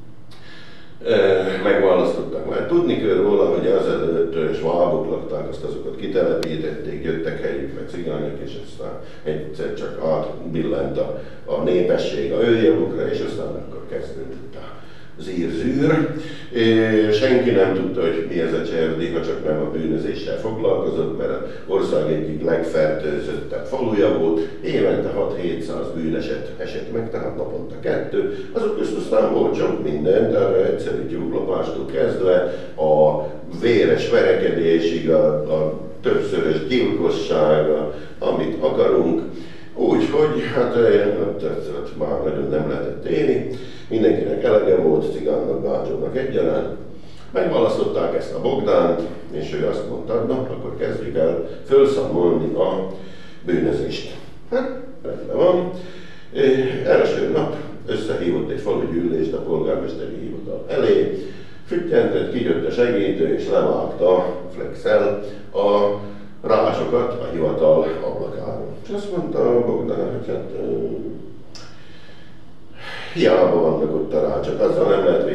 Megválasztottak már. Tudni kell róla, hogy azelőtt svábok lakták, azt azokat kitelepítették, jöttek helyükre cigányok, és aztán egyszer csak átbillent a, a népesség a ő javukra, és aztán akkor kezdődött a zír-zűr. Senki nem tudta, hogy mi ez a Cserdi, ha csak nem a bűnözéssel foglalkozott, mert az ország egyik legfertőzöttebb faluja volt. Évente hat-hétszáz bűneset esett meg, tehát naponta kettő. Azok közt aztán volt sok minden, tehát egyszerű tyúklopástól kezdve a véres verekedésig, a, a többszörös gyilkossága, amit akarunk. Úgyhogy hát ott, ott, ott már nagyon nem lehetett élni. Mindenkinek elege volt, cigánnak, gácsónak egyaránt. Megválasztották ezt a Bogdánt, és ő azt mondta, na, akkor kezdjük el felszámolni a bűnözést. Hát, rendben van. Első nap összehívott egy falugyűlést a polgármesteri hivatal elé, füttyentett, kijött a segítő, és levágta flexel a rásokat a hivatal ablakáról. És azt mondta a Bogdán, hogy hát hiába vannak ott a rácsok, azzal nem lehet védekezni,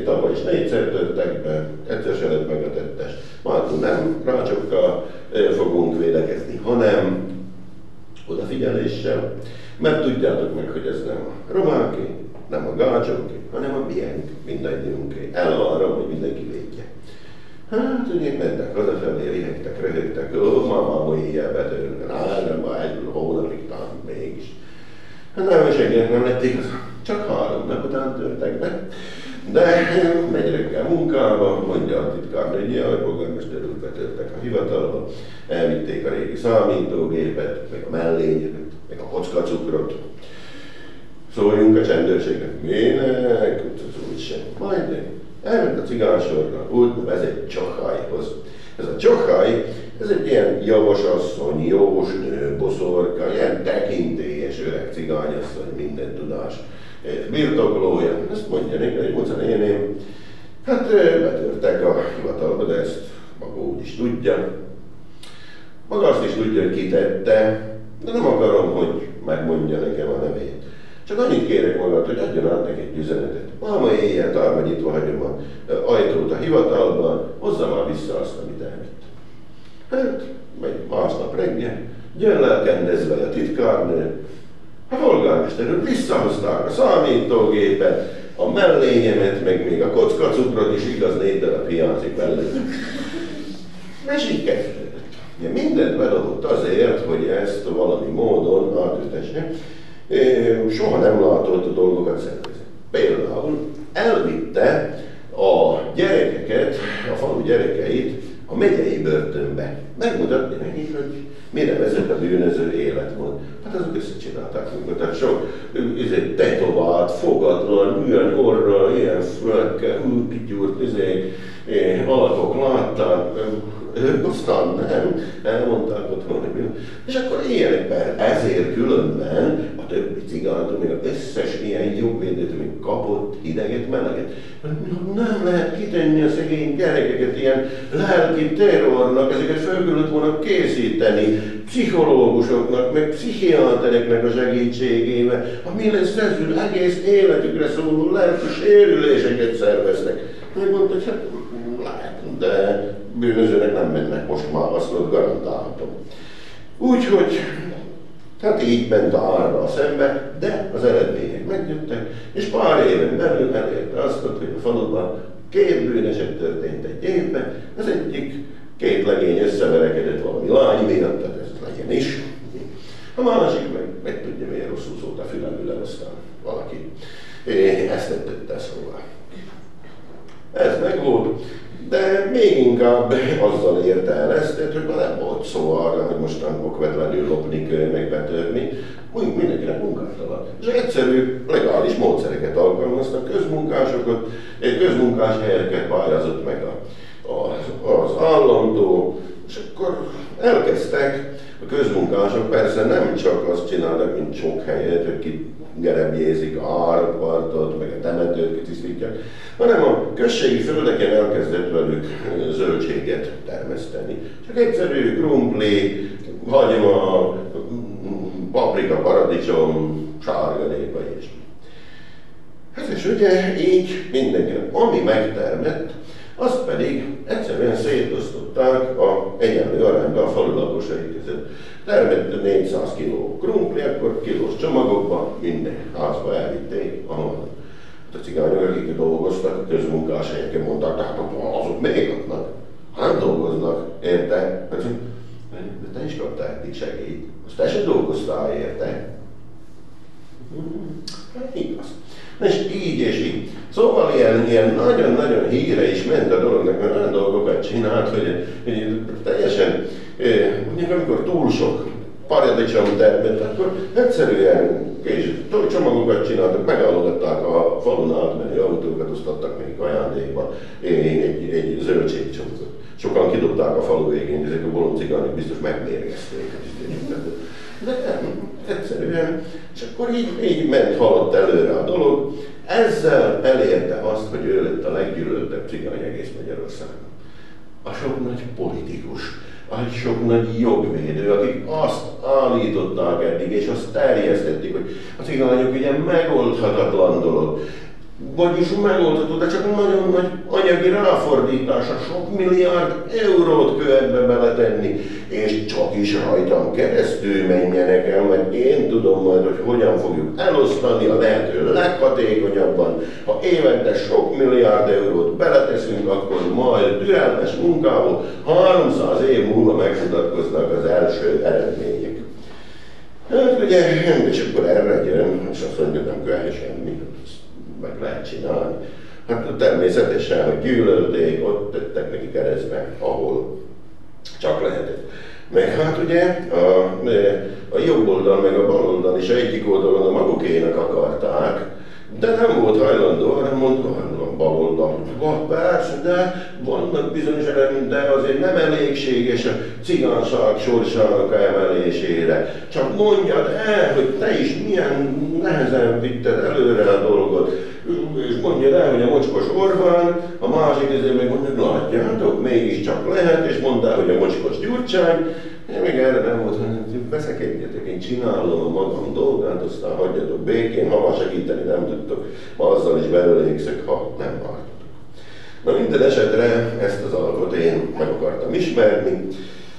tavaly is négyszer törtek be, egyszer se lett meg a tettes. Majd nem rácsokkal fogunk védekezni, hanem odafigyeléssel, mert tudjátok meg, hogy ez nem a romáké, nem a gácsoké, hanem a miénk, mindannyiunké. Elvárom, hogy mindenki védje. Hát, ugye mentek hazafelé, rihegtek, röhögtek, ó, mamá, éjjel betörünk, á, nem már egy hónapig talán mégis. Hát nem, senkinek nem lett igaz, csak három nap után törtek be. De megy reggel munkába, mondja a titkárnő, hogy jaj, polgármester úr, betörtek a hivatalba, elvitték a régi számítógépet, meg a mellényet, meg a kockacukrot. Szóljunk a csendőrségnek, minek, úgysem. Majd elment a cigánysorra, úgynevezett ez egy csokhajhoz. Ez a csokhaj, ez egy ilyen javasasszony, jósnő, boszorka, ilyen tekintélyes öreg cigányasszony, minden tudás birtoklója. Ezt mondja neki, hogy Muca néném, hát betörtek a hivatalba, de ezt maga úgy is tudja. Maga azt is tudja, hogy ki tette, de nem akarom, hogy megmondja nekem a nevét. Csak annyit kérek magát, hogy adjon át neki egy üzenetet. Máma éjjel tármagyítva hagyom az ajtót a hivatalban, hozza már vissza azt, amit elvitt. Hát, megy másnap reggel, gyön lelkendezve a titkárnő, a polgármester úr, visszahozták a számítógépet, a mellényemet, meg még a kockacukrot is, igaz, négy darab hiányzik mellett. És így kezdődött. Mindent bedobott azért, hogy ezt valami módon átültesse. Soha nem látott dolgokat szervezni. Például elvitte a gyerekeket, a falu gyerekeit a megyei börtönbe. Megmutatni nekik, hogy mire vezet a bűnöző életmód. Hát azok összecsinálták magukat. Tehát sok izé, tetovált, fogatlan, ilyen orral, ilyen fölkkel, kigyúrt izé, alakok látták, aztán nem, elmondták otthon, hogy mi. És akkor ilyenekben, ezért különben a többi cigántól, még az összes ilyen jogvédőt még kapott hideget, meleget. Nem lehet kitenni a szegény gyerekeket ilyen lelki terrornak, ezeket fel kellett volna készíteni pszichológusoknak, meg pszichiátereknek a segítségével, ami lesz ezzel egész életükre szóló lelki sérüléseket szerveznek. Megmondta, hogy hát lehet, de bűnözőnek nem mennek most már, azt garantálhatom. Úgyhogy, hát így ment a árra a szembe, de az eredmények megjöttek, és pár éven belül elérte azt, hogy a faluban két bűneset történt egy évben, az egyik két legény összeverekedett valami lány miatt, tehát ez legyen is. A másik meg, meg tudja, miért rosszul szólt a fülemüle, aztán valaki ezt tette szóval. Ez meg volt. De még inkább azzal érte el ezt, hogy nem volt szó arra, hogy mostan okvetlenül lopni, meg betörni, mindenkinek munkáltalan. És egyszerű, legális módszereket alkalmaztak, közmunkásokat, közmunkás helyeket pályázott meg a, a, az államtól, és akkor elkezdtek a közmunkások, persze nem csak azt csinálnak, mint sok helyet, hogy ki gerebjézik a árpartot, meg a temetőt kitisztítják, hanem a községi földeken elkezdett velük zöldséget termeszteni. Csak egyszerű krumpli, hagyma, paprika, paradicsom, sárgalépa és hát és ugye így mindenkinek, ami megtermett, azt pedig egyszerűen szétosztották a egyenlő arányban a falu lakosai között. Termett négyszáz kiló krumpli, akkor kilós csomagokban minden házba elvitték, ahol a cigányok, akik dolgoztak a közmunkás helyeken, mondták, tehát azok még adnak. Hát dolgoznak, érte? De te is kaptál eddig segélyt, azt te se dolgoztál, érte? Hát igaz. És így és így. Szóval ilyen, ilyen nagyon-nagyon híre is ment a dolognak, mert olyan dolgokat csinált, hogy, hogy teljesen, mondjuk amikor túl sok paradicsom termett, akkor egyszerűen kés csomagokat csináltak, megállogatták a falun átmenő autókat, osztottak még ajándékba egy, egy, egy zöldségcsomagot. Sokan kidobták a falu végén, ezek a bolond cigányok biztos megmérgezték. De nem, egyszerűen, és akkor így, így ment, haladt előre a dolog. Ezzel elérte azt, hogy ő lett a leggyűlöltebb cigány egész Magyarországon. A sok nagy politikus, a sok nagy jogvédő, akik azt állították eddig, és azt terjesztették, hogy a cigányok ugye megoldhatatlan dolog. Vagyis megoldható, de csak nagyon nagy anyagi ráfordítása, sok milliárd eurót követbe beletenni, és csak is rajtam keresztül menjenek el, mert én tudom majd, hogy hogyan fogjuk elosztani a lehető leghatékonyabban. Ha évente sok milliárd eurót beleteszünk, akkor majd türelmes munkával háromszáz év múlva megmutatkoznak az első eredmények. Hát ugye, és akkor erre gyerem, és azt mondja, nem kell semmi. Meg lehet csinálni. Hát természetesen, hogy gyűlölték, ott tettek neki keresztbe, ahol csak lehetett. Meg hát ugye a, a jobb oldal meg a bal oldal is egyik oldalon a magukénak akarták, de nem volt hajlandó, hanem mondta, hogy a bal oldal, persze, de vannak bizonyos eredmény, de azért nem elégséges a cigányság sorsának emelésére. Csak mondjad el, hogy te is milyen nehezen vitted előre a dolgot, és mondjad el, hogy a mocskos Orbán, a másik ezért meg mondja, látjátok, mégiscsak lehet, és mondtál, hogy a mocskos Gyurcsány. Én még erre nem volt, hogy veszekedjetek, én csinálom a magam dolgát, aztán hagyjatok békén, ha már segíteni nem tudtok, azzal is belőlégszek, ha nem vártatok. Na minden esetre ezt az alkot én meg akartam ismerni.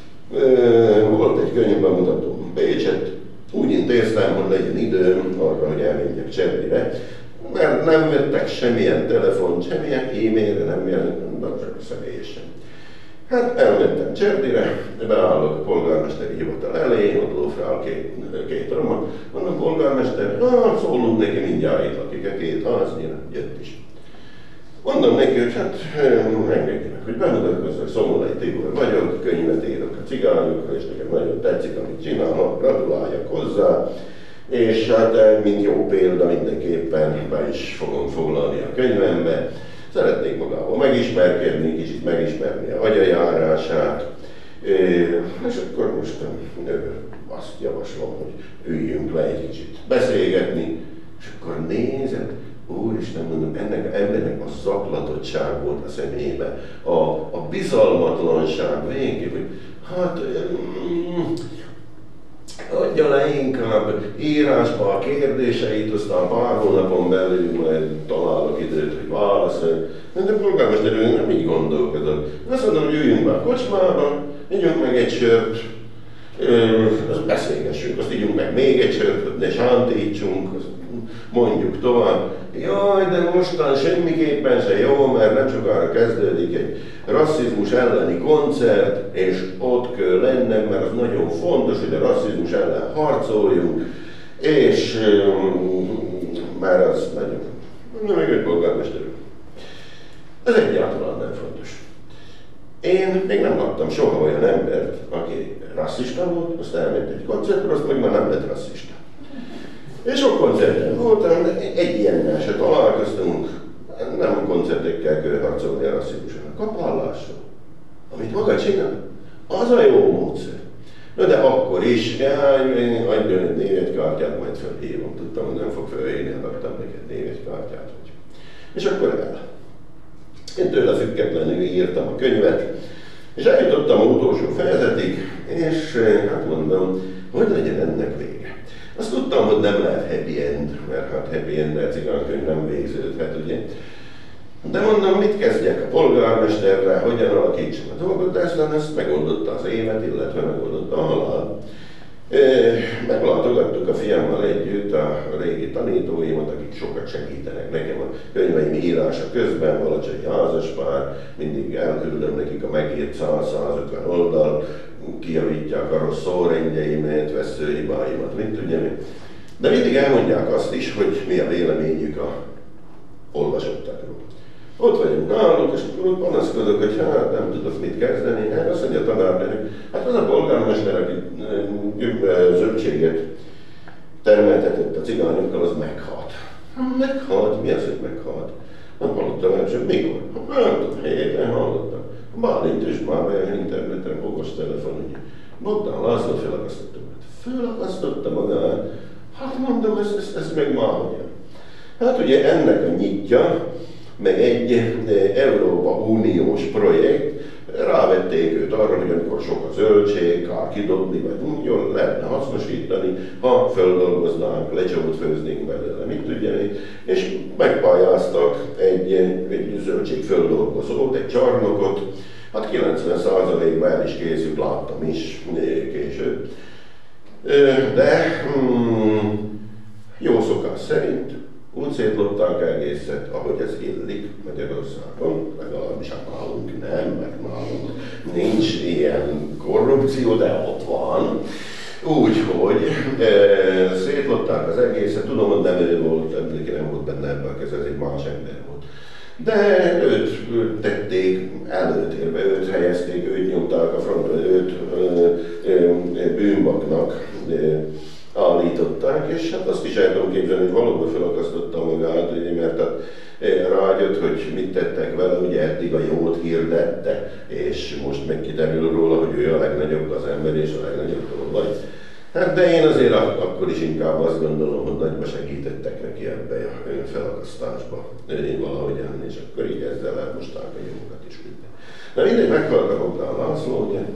Volt egy könyvbemutatóm Pécset, úgy intéztem, hogy legyen időm arra, hogy elmenjek Cserdire, mert nem vettek semmilyen telefon, semmilyen e-mailre, nem jelentem, csak személyesen. Hát elmentem Cserdire, beállok a polgármesteri hivatal elé, ott lófrál két, két roma. Mondom, polgármester, hát szólunk neki, mindjárt itt lakik a két háznyira, jött is. Mondom neki, hogy hát engedje meg, hogy bemutatkozzak, Szomolai Tibor vagyok, könyvet írok a cigányokra, és nekem nagyon tetszik, amit csinálok, gratuláljak hozzá. És hát, mint jó példa, mindenképpen be is fogom foglalni a könyvembe. Szeretnék magával megismerkedni, kicsit megismerni a agyajárását, és akkor most azt javaslom, hogy üljünk le egy kicsit beszélgetni, és akkor nézed, úristen, mondom, ennek az embernek a zaklatottság volt a szemébe, a, a bizalmatlanság végig, hogy hát adja le inkább írásba a kérdéseit, aztán pár hónapon belül majd találok időt, hogy válaszolj. De polgármester úr nem így gondolkodott. Azt mondom, hogy üljünk be a kocsmába, ígyunk meg egy sört, azt beszélgessünk, azt ígyunk meg még egy sört, ne sántítsunk, mondjuk tovább. Jaj, de mostan semmiképpen se jó, mert nem sokára kezdődik egy rasszizmus elleni koncert, és ott kell lennem, mert az nagyon fontos, hogy a rasszizmus ellen harcoljunk, és um, már az nagyon... Nem még egy polgármester. Ez egyáltalán nem fontos. Én még nem láttam soha olyan embert, aki rasszista volt, azt elment egy koncertre, azt meg már nem lett rasszista. És sok koncerten voltam, de egy ilyennel se találkoztunk, nem a koncertekkel kell harcolni a rasszizmusra, a kapállással, amit maga csinál, az a jó módszer. Na de akkor is, jaj, adjon egy névjegykártyát, majd felhívom, tudtam, hogy nem fog felhívni, adtam neked névjegykártyát. És akkor el. Én tőle függetlenül írtam a könyvet, és eljutottam az utolsó fejezetig, és hát mondom, hogy legyen ennek vége. Azt tudtam, hogy nem lehet happy end, mert hát happy end-el cigánykönyv nem végződhet, ugye. De mondom, mit kezdjek a polgármesterrel, hogyan alakítsam a dolgot, de aztán ezt megoldotta az élet, illetve megoldotta a halál. Meglátogattuk a fiammal együtt a régi tanítóimat, akik sokat segítenek nekem a könyveim írása közben, valahogy házaspár, mindig elküldöm nekik a megírt száz-százötven oldal, kijavítják a rossz szórendjeimet, veszőhibáimat, mint tudja mi. De mindig elmondják azt is, hogy mi a véleményük a olvasottakról. Ott vagyunk náluk, és akkor panaszkodok, hogy hát nem tudok mit kezdeni. Hát azt mondja a tanárnőnek, hát az a polgármester, aki zöldséget termeltetett a cigányokkal, az meghalt. Meghalt? Mi az, hogy meghalt? Nem hallottam el sem. Mikor? Nem tudom, héten hallottam. Bálint is már be interneten, okos telefon, ugye. Bogdán László felakasztotta magát. Felakasztotta magát. Hát mondom, ez, ez, ez meg már hogyan. Hát ugye ennek a nyitja, meg egy Európa Uniós projekt, rávették őt arra, hogy amikor sok a zöldség, kár kidobni, vagy úgy jól lehetne hasznosítani, ha feldolgoznánk, lecsót főznénk belőle, mit tudja, és megpályáztak egy, egy zöldség földolgozót, egy csarnokot, hát kilencven százalékban el is készült, láttam is később. De mm, jó szokás szerint úgy szétlopták egészet, ahogy ez illik Magyarországon, legalábbis hát nálunk nem, meg nálunk nincs ilyen korrupció, de ott van. Úgyhogy e, szétlopták az egészet, tudom, hogy nem ő volt, emléke nem volt benne ebben a keze, ez egy más ember volt. De őt, őt tették előtérbe, őt helyezték, őt nyomták a fronton, őt e, e, bűnbaknak e, állították, és hát azt is el tudom képzelni, hogy valóban felakasztotta magát, mert hát rájött, hogy mit tettek vele, ugye eddig a jót hirdette, és most meg kiderül róla, hogy ő a legnagyobb az ember és a legnagyobb tolvaj. Hát de én azért akkor is inkább azt gondolom, hogy nagyba segítettek neki ebbe a felakasztásba valahogyan, és akkor így ezzel elmosták a jókat is. Na mindegy, meghalt a Bogdán László, ugye,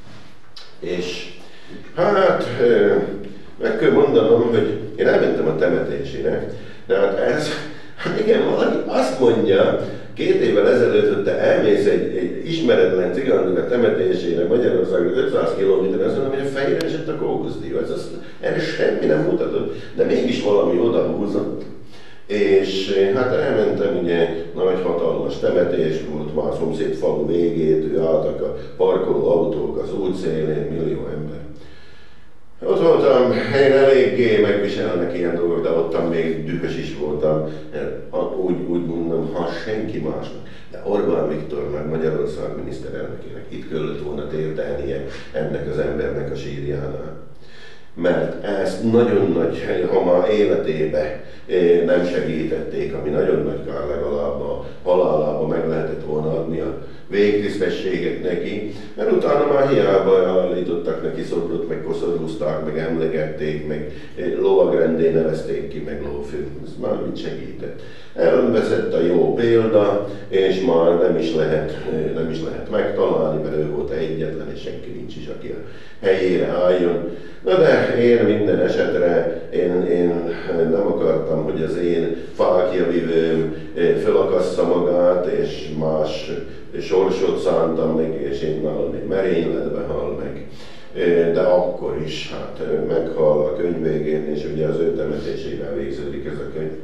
és hát meg kell mondanom, hogy én elmentem a temetésére, de hát ez, hát igen, valaki azt mondja, két évvel ezelőtt, hogy te elmész egy, egy ismeretlen cigánynak a temetésére Magyarországon ötszáz kilométer, azt mondom, hogy a fejére esett a kókuszdió, ez azt, erre semmi nem mutatott, de mégis valami odahúzott. És hát elmentem, ugye nagy hatalmas temetés volt, már a szomszéd falu végétől álltak a parkoló autók az útszélén, millió ember. Ott voltam, én eléggé megviselnek ilyen dolgok, de ottan még dühös is voltam, úgy, úgy mondom, ha senki másnak. De Orbán Viktornak, Magyarország miniszterelnökének itt kellett volna térdelnie ennek az embernek a sírjánál. Mert ezt nagyon nagy, ha már életébe nem segítették, ami nagyon nagy kár, legalább a halálába meg lehetett volna adni a végtisztességet neki, mert utána már hiába állítottak neki szobrot, meg koszorúzták, meg emlegették, meg lovagrendé nevezték ki, meg lófő. Ez már mit segített. Elveszett a jó példa, és már nem is lehet, nem is lehet megtalálni, mert ő volt egyetlen, és senki nincs is, aki a helyére álljon. Na de én minden esetre, én, én nem akartam, hogy az én fákjavivőm felakassza magát, és más sorsot szántam meg, és én nálam egy merényletbe hal meg. De akkor is, hát meghal a könyv végén, és ugye az ő temetésével végződik ez a könyv.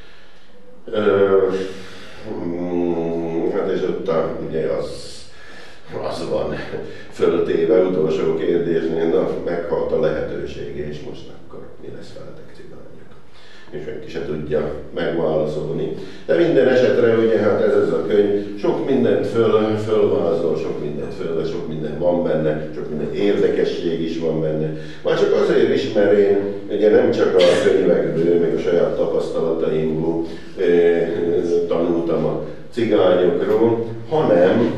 Hát és ott a, ugye az, az van föltéve utolsó kérdésnél, na, meghalt a lehetősége, és most akkor mi lesz veletek, cigányok? És senki se tudja megválaszolni. De minden esetre ugye hát ez az a könyv, sok mindent föl, fölvázol, sok mindent föl, sok minden van benne, sok minden érdekesség is van benne. Már csak azért is, mert én ugye nem csak a könyvekből, meg a saját tapasztalataimból eh, tanultam a cigányokról, hanem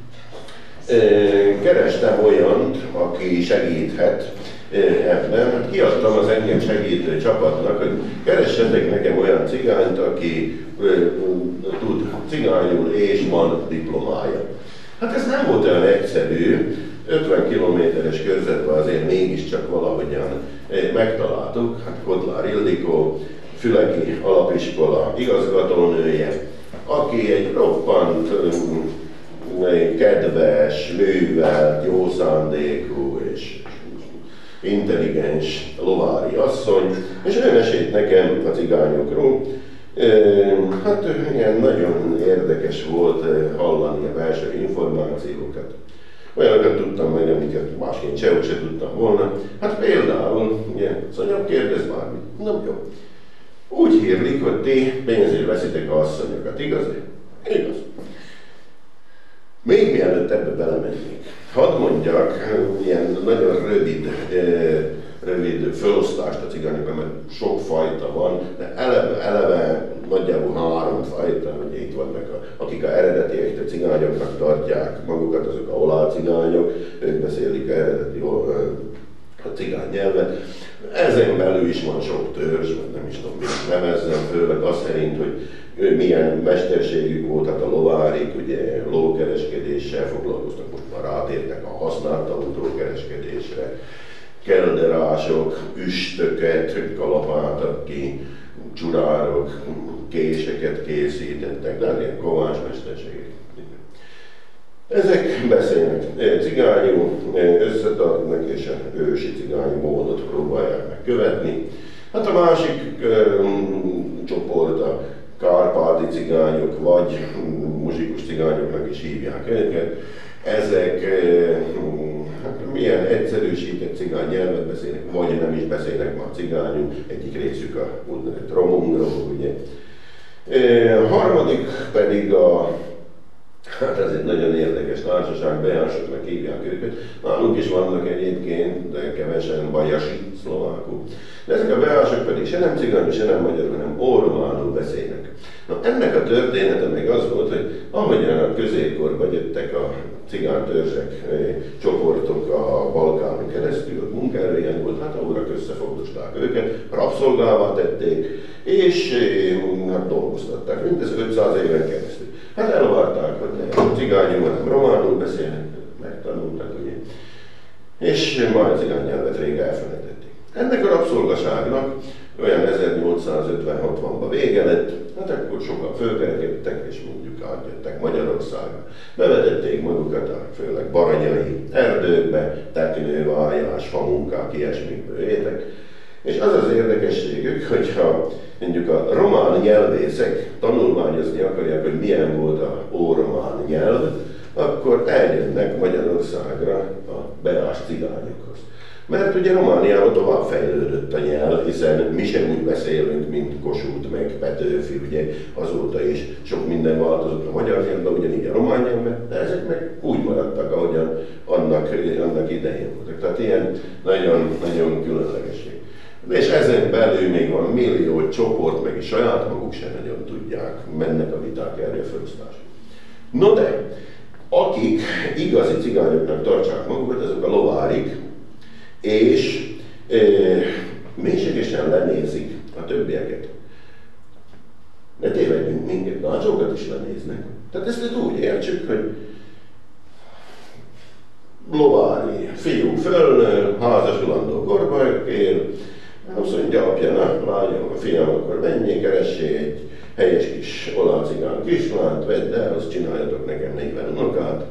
kerestem olyant, aki segíthet ebben. Kiadtam az engem segítő csapatnak, hogy keressetek nekem olyan cigányt, aki tud cigányul és van diplomája. Hát ez nem volt olyan egyszerű, ötven kilométeres körzetben azért mégiscsak valahogyan megtaláltuk. Hát Kodlár Ildikó, Füleki Alapiskola igazgatónője, aki egy roppant kedves, művelt, jó szándékú és intelligens lovári asszony, és ő mesélt nekem a cigányokról. Hát ilyen nagyon érdekes volt hallani a belső információkat. Olyanokat tudtam meg, amiket másként sehol se tudtam volna. Hát például, ugye, szóval kérdezz bármit. Na jó. Úgy hírlik, hogy ti pénzért veszitek a asszonyokat, igaz? Igaz. Még mielőtt ebbe belemennék, hadd mondjak ilyen nagyon rövid, rövid felosztást a cigányokra, mert sok fajta van, de eleve, eleve nagyjából három fajta, hogy itt vannak, a, akik a eredeti echte cigányoknak tartják magukat, azok a olá cigányok, ők beszélik a eredeti a cigány nyelvet. Ezen belül is van sok törzs, nem is tudom, mit nevezzem, főleg azt szerint, hogy milyen mesterségük volt, hát a lovárik, ugye lókereskedéssel foglalkoztak, most már rátértek a használt autókereskedésre, kelderások, üstöket kalapáltak ki, csurárok, késeket készítettek, de ilyen kovács mesterségek. Ezek beszélnek cigányul, összetartnak és a ősi cigány módot próbálják megkövetni. Hát a másik um, csoport a kárpáti cigányok, vagy muzsikus cigányoknak is hívják őket. Ezek um, hát milyen egyszerűsített cigány nyelvet beszélnek, vagy nem is beszélnek már cigányul, egyik részük a úgynevezett romungról, ugye. A harmadik pedig a hát ez egy nagyon érdekes társaság, beásoknak hívják őket. Nálunk is vannak egyébként, de kevesen bajasi szlovákul. De ezek a beások pedig se nem cigányul, se nem magyarul, hanem órománul beszélnek. Na, ennek a története meg az volt, hogy ahogyan a középkorban jöttek a cigánytörzsek, csoportok a Balkánon keresztül, a munkaerőjén volt, hát ahol összefogdosták őket, rabszolgává tették, és hát dolgoztatták, mindez ötszáz éven keresztül. Hát elvárták, hogy ne cigányul, hanem románul beszélnek, megtanultak, ugye. És majd a cigány nyelvet rég elfelejtették. Ennek a rabszolgaságnak olyan ezernyolcszázötven-hatvanban vége lett, hát akkor sokan fölkerekedtek, és mondjuk átjöttek Magyarországra. Bevetették magukat a főleg baranyai erdőkbe, teknővájás, famunkák, ilyesmikből éltek. És az az érdekességük, hogyha mondjuk a román nyelvészek tanulmányozni akarják, hogy milyen volt a óromán nyelv, akkor eljönnek Magyarországra a beás cigányokhoz. Mert ugye Romániában tovább fejlődött a nyelv, hiszen mi sem úgy beszélünk, mint Kossuth meg Petőfi, ugye azóta is sok minden változott a magyar nyelvben, ugyanígy a román nyelvben, de ezek meg úgy maradtak, ahogyan annak, annak idején voltak. Tehát ilyen nagyon-nagyon különlegesség. És ezen belül még van millió csoport, meg is saját maguk sem nagyon tudják, mennek a viták erre a felosztásra. No de, akik igazi cigányoknak tartsák magukat, azok a lovárik, és e, mélységesen lenézik a többieket. Ne tévedjünk minket, nácsokat is lenéznek. Tehát ezt úgy értsük, hogy lovári fiú fölnő, házasulandó korba él, azt mondja apja, na lányom, a fiam, akkor menjél, keressél egy helyes kis olajcigán kislányt, vedd el, azt csináljatok nekem negyven unokát.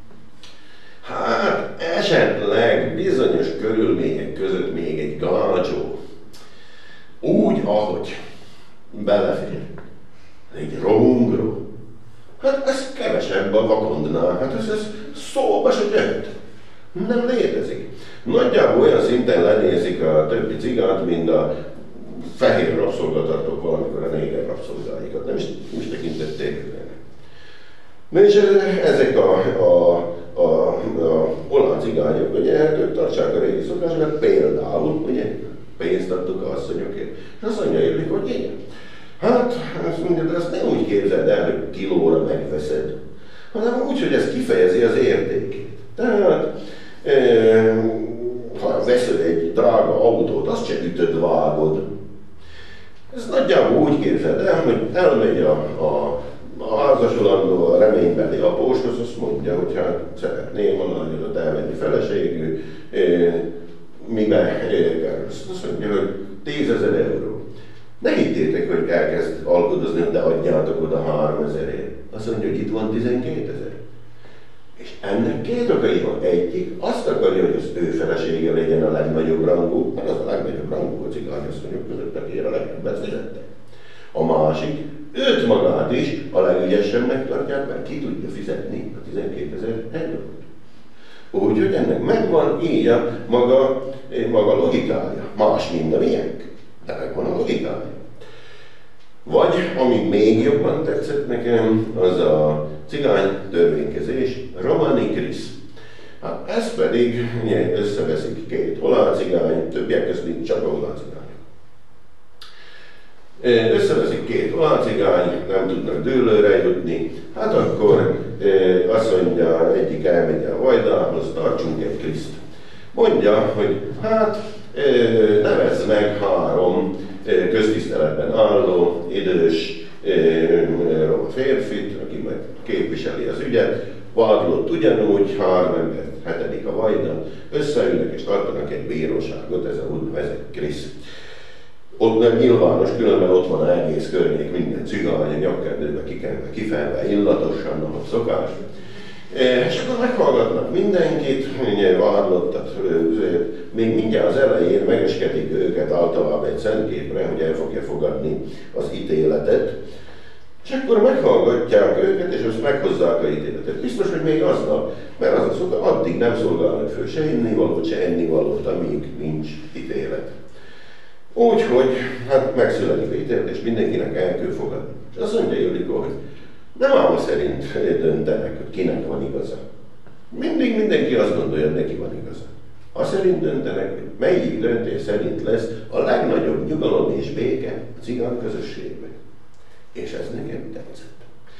Hát esetleg bizonyos körülmények között még egy gácsó, úgy, ahogy belefér, egy romungról, hát ez kevesebb a vakondnál, hát ez, ez szóba se jött, nem létezik. Nagyjából olyan szinten lenézik a többi cigánt, mint a fehér rabszolgatartók valamikor a néger rabszolgáikat, nem is, is tekintették őket. Na és ezek a, a, a, a olasz cigányok, ugye, ők tartsák a régi szokás, mert például, ugye, pénzt adtuk a asszonyokért. És azt mondja érlik, hogy igen. Hát, azt mondja, de azt nem úgy képzeld el, hogy kilóra megveszed, hanem úgy, hogy ez kifejezi az értékét. Tehát, e, ha veszed egy drága autót, azt se ütöd, vágod. Ez nagyjából úgy képzeld el, hogy elmegy a, a, a házasulandó, a reménybeli apóshoz, azt mondja, hogy hát szeretném a lányodat elvenni feleségül, e, mibe kerülsz. Azt mondja, hogy tízezer euró. Ne hittétek, hogy elkezd alkudozni, de adjátok oda háromezerért. Azt mondja, hogy itt van tizenkétezer. És ennek két okai van. Egyik azt akarja, hogy az ő felesége legyen a legnagyobb rangú, mert az a legnagyobb rangú a cigányasszonyok között, akire a legtöbbet fizettek. A másik, őt magát is a legügyesebbnek tartják, mert ki tudja fizetni a tizenkétezer eurót. Úgyhogy ennek megvan így a maga, maga logikája. Más, mint a miénk, de megvan a logikája. Vagy, ami még jobban tetszett nekem, az a cigány törvénykezés, Romani Krisz. Hát ez pedig ugye, összeveszik két olajcigány, többiek között nincs csak a olajcigányok. Összeveszik két olajcigány, nem tudnak dőlőre jutni, hát akkor azt mondja, egyik elmegy a vajdához, tartsunk egy kriszt. Mondja, hogy hát nevezd meg három köztiszteletben álló, idős roma férfit, aki meg képviseli az ügyet, vádlott ugyanúgy, három ember hetedik a vajdan, összeülnek és tartanak egy bíróságot, ez a úgynevezett krisz. Ott nem nyilvános, különben ott van egész környék, minden cigány, a nyakkendőbe, kikenve, kifelve, illatosan, ahogy szokás. És akkor meghallgatnak mindenkit, vádlottat, még mindjárt az elején megeskedik őket általában egy szentképre, hogy el fogja fogadni az ítéletet, és akkor meghallgatják őket, és azt meghozzák a ítéletet. Biztos, hogy még aznap, mert az a szoka, addig nem szolgálnak föl se innivalót, se ennivalót, amíg nincs ítélet. Úgyhogy hát megszületik a ítélet, és mindenkinek el kell fogadni. És azt mondja Ildikó, hogy nem álma szerint döntenek, hogy kinek van igaza. Mindig mindenki azt gondolja, hogy neki van igaza. Azt szerint döntenek, hogy melyik döntés szerint lesz a legnagyobb nyugalom és béke a cigány közösségben. És ez nekem tetszett.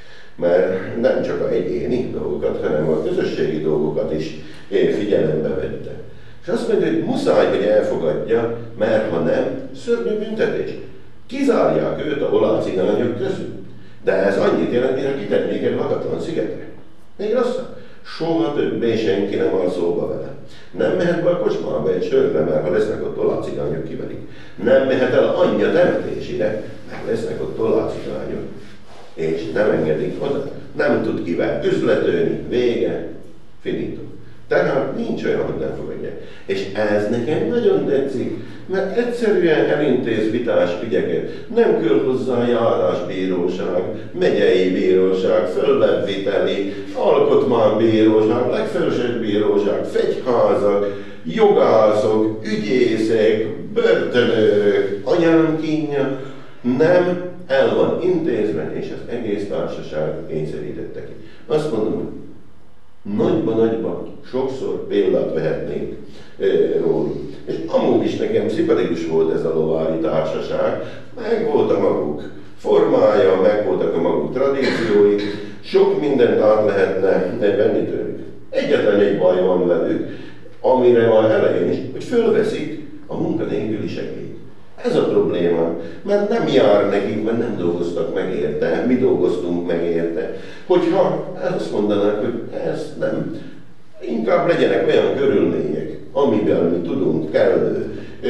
Mert nem csak a egyéni dolgokat, hanem a közösségi dolgokat is figyelembe vette. És azt mondja, hogy muszáj, hogy elfogadja, mert ha nem, szörnyű büntetés. Kizárják őt a holland cigányok közül. De ez annyit jelent, mintha kitennék egy lakatlan szigetre. Még rosszabb. Soha többé senki nem áll szóba vele. Nem mehet be a kocsmába egy sörre, mert ha lesznek ott holland cigányok, kiverik. Nem mehet el anyja temetésére, mert lesznek ott holland cigányok. És nem engedik oda. Nem tud kivel üzletölni. Vége. Finito. Tehát nincs olyan, hogy nem fogadják. És ez nekem nagyon tetszik, mert egyszerűen elintéz vitás ügyeket. Nem kell hozzá járásbíróság, megyei bíróság, föllebbviteli, alkotmánybíróság, legfelsőbb bíróság, fegyházak, jogászok, ügyészek, börtönőrök, anyámkínja. Nem, el van intézve, és az egész társaság kényszerítette ki. Azt mondom, hogy nagyban-nagyban sokszor példát vehetnénk e, róluk. És amúgy is nekem szimpatikus volt ez a lovári társaság, meg volt a maguk formája, meg voltak a maguk tradíciói, sok mindent át lehetne venni tőlük. Egyetlen egy baj van velük, amire van elején is, hogy fölveszik a munkanélküli segélyt. Ez a probléma, mert nem jár nekik, mert nem dolgoztak meg érte, mi dolgoztunk meg érte. Hogyha azt mondanák, hogy ez nem, inkább legyenek olyan körülmények, amivel mi tudunk kellő ö,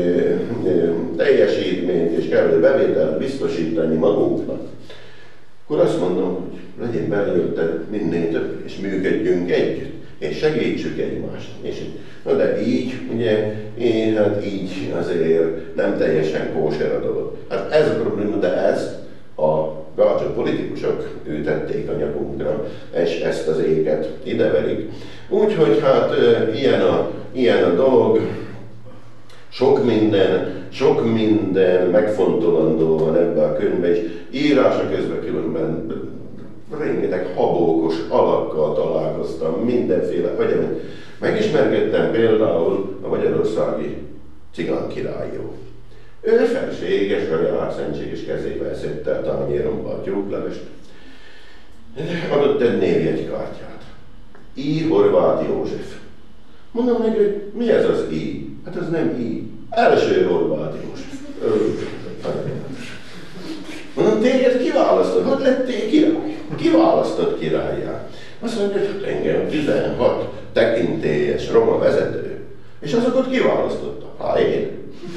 ö, teljesítményt és kellő bevételt biztosítani magunknak, akkor azt mondom, hogy legyen belőle minél több, és működjünk együtt, és segítsük egymást. És, na de így, ugye, én, hát így azért nem teljesen kóser a dolog. Hát ez a probléma, de ez a gácsok politikusok ütették a nyakunkra, és ezt az éket ideverik. Úgyhogy hát ilyen a, ilyen a dolog, sok minden, sok minden megfontolandó van ebben a könyvben, és írása közben különben rengeteg habókos alakkal találkoztam, mindenféle, vagy megismerkedtem például a magyarországi cigány királlyó. Ő felséges, saját szentséges kezével szedte a tányéromba a tyúklevest. Adott egy névjegykártyát. I. Horváth József. Mondom neki, hogy mi ez az I? Hát ez nem I. Első Horváth József. Mondom, téged kiválasztott, hogy lettél király? Kiválasztott királlyá. Azt mondja, hogy engem tizenhat tekintélyes roma vezető. És azokat kiválasztotta. Hát én.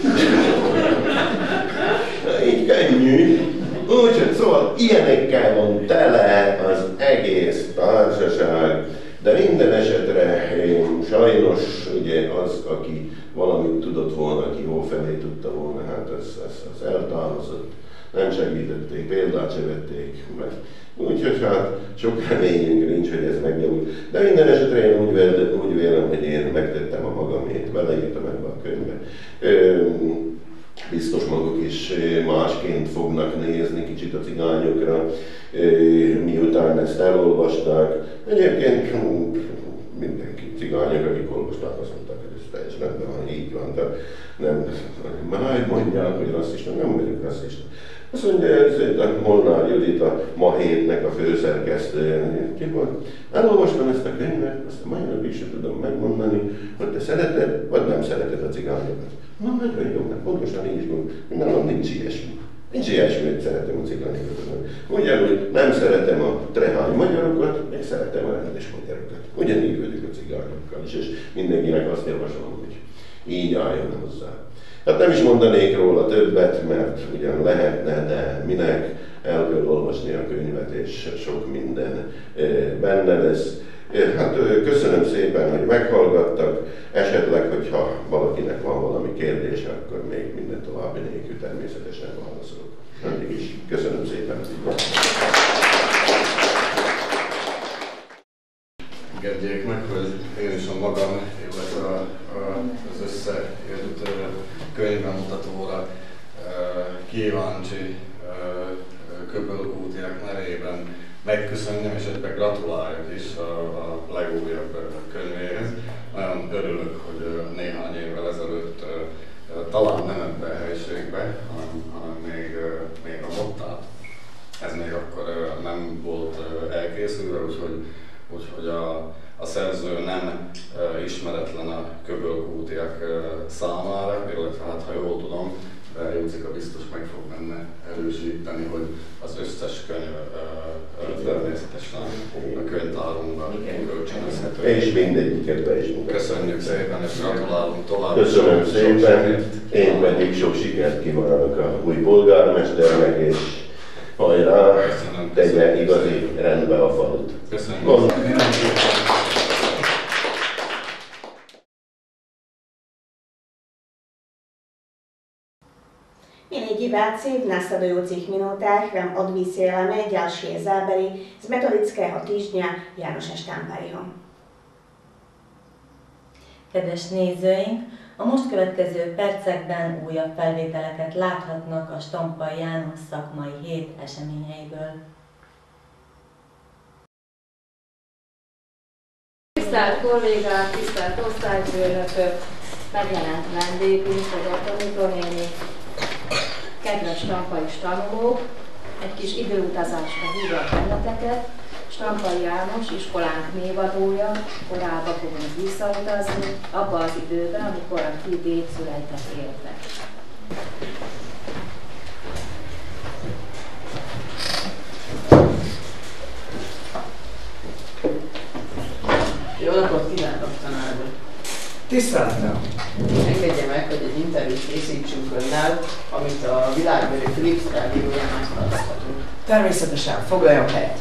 Így könnyű. Úgyhogy szóval ilyenekkel van tele az egész társaság, de minden esetre én, sajnos ugye az, aki valamit tudott volna, aki jó felé tudta volna, hát ez, ez, ez eltávozott. Nem segítették, példát se vették meg. Úgyhogy hát sok reményünk nincs, hogy ez megjavul. De minden esetre én úgy vélem, úgy vélem, hogy én megtettem a magamét, beleírtam ebbe a könyvbe. Ö, biztos maguk is másként fognak nézni kicsit a cigányokra, ö, miután ezt elolvasták. Egyébként mindenki, cigányok, akik olvasták, azt mondták, hogy ez teljesen rendben van, így van, de nem, már mondják, hogy rasszista, nem vagyok rasszista. Azt mondja, hogy a Molnár Judit, a Ma hétnek a főszerkesztője. Elolvastam ezt a könyvet, azt a mai napig sem tudom megmondani, hogy te szereted, vagy nem szereted a cigányokat. Na, nagyon jó, mert pontosan így is mondom, hogy nálam nincs ilyesmi. Nincs ilyesmi, hogy szeretem a cigánokat. Ugyanúgy nem szeretem a trehány magyarokat, meg szeretem a rendes magyarokat. Ugyanígy vagyok a cigányokkal is, és mindenkinek azt javaslom, hogy így álljon hozzá. Hát nem is mondanék róla többet, mert ugyan lehetne, de minek, el kell olvasni a könyvet, és sok minden benne lesz. Hát köszönöm szépen, hogy meghallgattak. Esetleg, hogyha valakinek van valami kérdése, akkor még minden további nélkül természetesen válaszolok. Addig is köszönöm szépen. Engedjék meg, hogy én is a magam, illetve a, a, az összeért könyvbemutatóra kíváncsi köbölkútiak nevében megköszönjem, és egyben gratuláljak is a, a legújabb könyvéhez. Nagyon örülök, hogy néhány évvel ezelőtt talán nem ebben a helységben, hanem, hanem még, még a Mottát. Ez még akkor nem volt elkészülve, úgyhogy, úgyhogy a, a szerző nem ismeretlen a köbölkútiak számára, illetve hát ha jól tudom, Józika biztos meg fog benne erősíteni, hogy az összes könyv természetesen a könyvtárunkban kölcsönözhető. És mindegyiket be is mutatom. Köszönjük szépen, és gratulálunk tovább. Köszönöm szépen, én pedig sok sikert kívánok a új polgármesternek, és hajrá, tegye igazi rendbe a falut. Köszönjük. Mieli diváci, v nasledujúcich minútach vám odvysielame ďalšie zábery z metodického týždňa Jánoša Štámpariho. Kedves nézőink, a most következő percekben újabb felvételeket láthatnak a Stampai János szakmai hét eseményeiből. Tisztelt kollégák, tisztelt osztályfőnökök, megjelent vendégünk, a tanítónéni, kedves stampai tanulók, egy kis időutazásra hívok benneteket. Stampai János iskolánk névadója, korábba fogunk visszautazni, abba az időben, amikor a ti dédszüleitek éltek. Jó napot kívánok, tanár úr! Tiszteletem! Engedje meg, hogy egy interjút készítsünk önnel, amit a világverő Philips rádióján megtarthatunk. Természetesen, foglaljon helyet!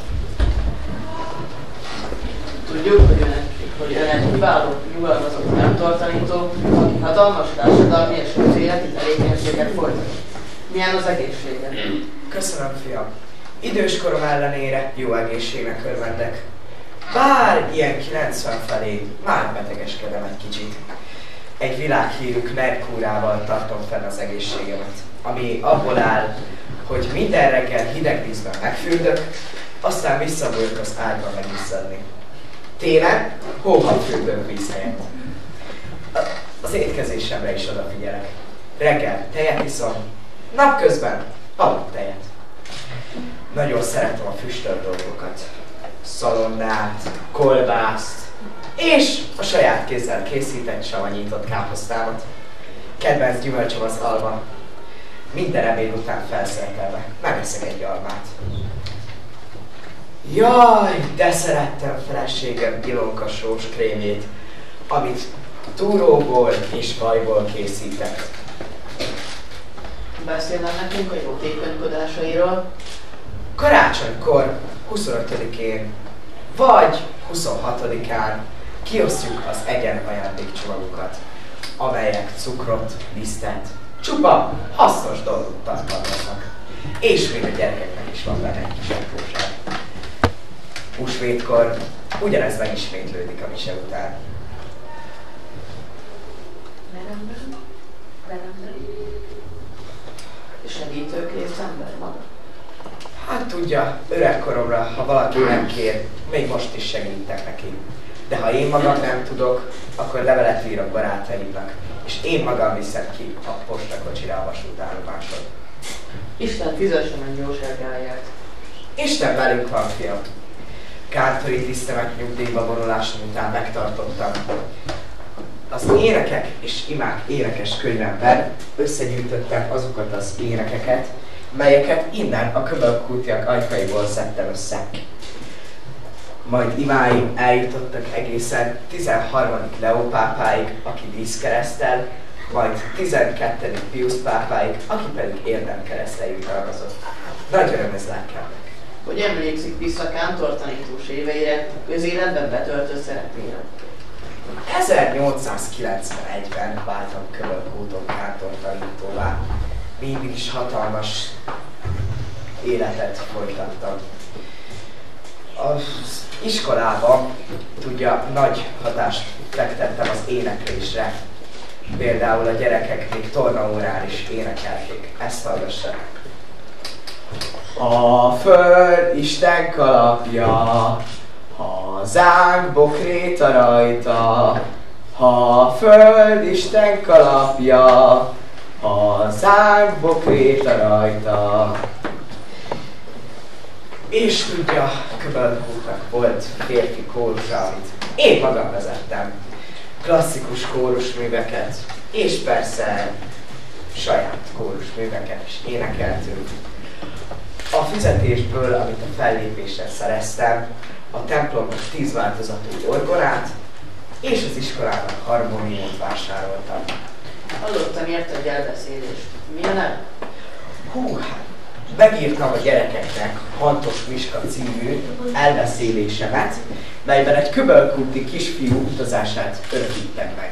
Tudjuk, hogy ön, hogy ön egy kiváló, nyugalmazott mentortanító, aki hatalmas társadalmi és közéleti tevékenységet folytat. Milyen az egészsége? Köszönöm, fiam! Időskorom ellenére jó egészségnek örvendek. Bár ilyen kilencven felé már betegeskedem egy kicsit. Egy világhírű Merkúrával tartom fenn az egészségemet, ami abból áll, hogy minden reggel hideg vízben megfürdök, aztán visszabújok az ágyba megizzadni. Télen hóban fürdök víz helyett. Az étkezésemre is odafigyelek. Reggel tejet iszom, napközben aludt tejet. Nagyon szeretem a füstölt dolgokat. Szalonnát, kolbászt, és a saját kézzel készített savanyított káposztámat. Kedvenc gyümölcsöm az alma. Minden ebéd után felszerelve megeszek egy almát. Jaj, de szerettem feleségem Ilonka sós krémjét, amit túróból és vajból készített. Beszélnem nekünk a jótékonykodásairól. Karácsonykor, huszonötödikén vagy huszonhatodikán kiosztjuk az egyen ajándékcsomagokat, amelyek cukrot, lisztet, csupa hasznos dolgot tartalmaznak. És még a gyerekeknek is van benne egy kis apróság. Húsvétkor ugyanez megismétlődik a mise után. Rendben. Rendben. Segítőkész ember maga? Hát tudja, öregkoromra, ha valaki nem kér, még most is segítek neki. De ha én magam nem tudok, akkor levelet írok barátaimnak, és én magam viszem ki a postakocsira a vasútállomáson. Isten fizessen meg jóságáját. Isten velünk van, fiam. Kántori tisztemet nyugdíjba vonulásom után megtartottam. Az énekek és imák énekes könyvemben összegyűjtöttem azokat az énekeket, melyeket innen a köbölkútiak ajkaiból szedtem össze. Majd imáim eljutottak egészen tizenharmadik Leó pápáig, aki díszkereszttel, majd tizenkettedik Piusz pápáig, aki pedig érdemkereszttel jutalmazott. Nagy öröm ez lelkemnek. Hogy emlékszik vissza Kántor tanítós éveire, a közéletben betöltött szerepére. ezernyolcszázkilencvenegyben váltam Köbölkúton Kántor tanítóvá. Mindig is hatalmas életet folytattam. Az iskolában, tudja, nagy hatást fektettem az éneklésre. Például a gyerekek még tornaórán is énekelték. Ezt hallgassa. A föld Isten kalapja, hazánk bokréta rajta. Ha föld Isten kalapja, hazánk bokréta rajta. És tudja, Köbölkútnak volt férfi kórusa, amit én magam vezettem. Klasszikus kórusműveket, és persze saját kórusműveket is énekeltünk. A fizetésből, amit a fellépésre szereztem, a templomnak tíz változatú orgonát, és az iskolának harmóniumot vásároltam. Hallottam ért egy elbeszélést. Mi a neve? Hú, hát megírtam a gyerekeknek Hantos Miska című elbeszélésemet, melyben egy köbölkúti kisfiú utazását örökítem meg.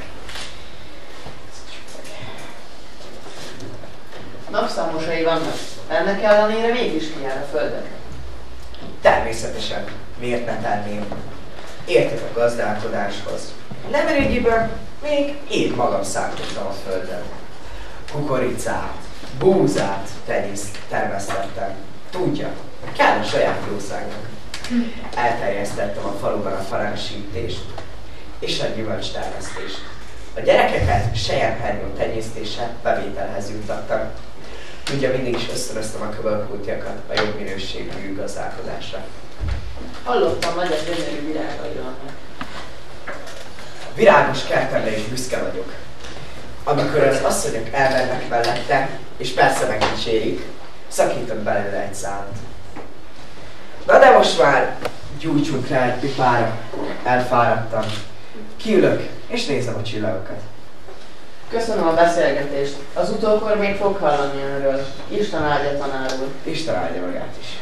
Napszámosai vannak. Ennek ellenére mégis kijár a földekre. Természetesen, miért ne tenném? Értek a gazdálkodáshoz. Nemrégiben még én magam szállítottam a földön. Kukoricát, búzát tenyészt, termesztettem. Tudja, kell a saját jószágnak. Elterjesztettem a faluban a faránsítést és a gyümölcstermesztést. A gyerekeket selyemhernyó tenyésztése bevételhez juttattam. Tudja, mindig is ösztönöztem a köbölkútiakat a jobb minőségű gazdálkodásra. Hallottam, nagyon gyönyörű virágai vannak. Virágos kertemre is büszke vagyok. Amikor az asszonyok elmennek mellette, és persze megdicsérik, szakítok belőle egy szálat. Na de most már gyújtsunk rá egy pipára. Elfáradtam. Kiülök, és nézem a csillagokat. Köszönöm a beszélgetést. Az utókor még fog hallani önről. Isten áldja, tanár úr. Isten áldja magát is.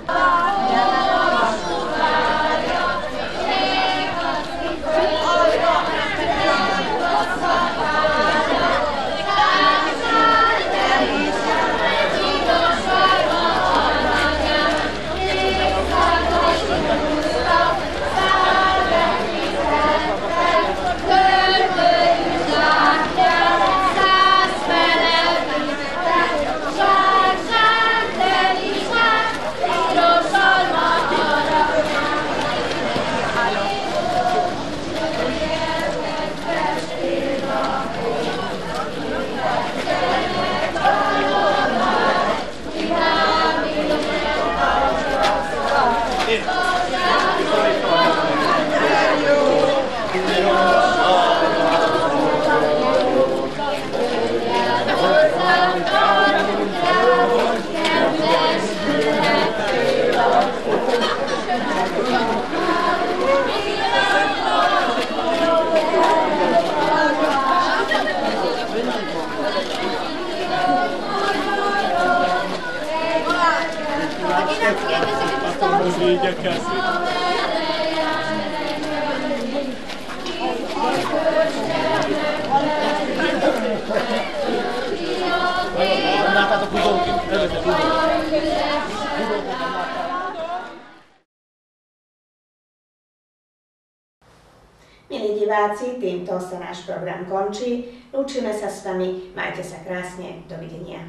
Milí diváci, týmto sa náš program končí. Lúčime sa s vami, majte sa krásne, dovidenia.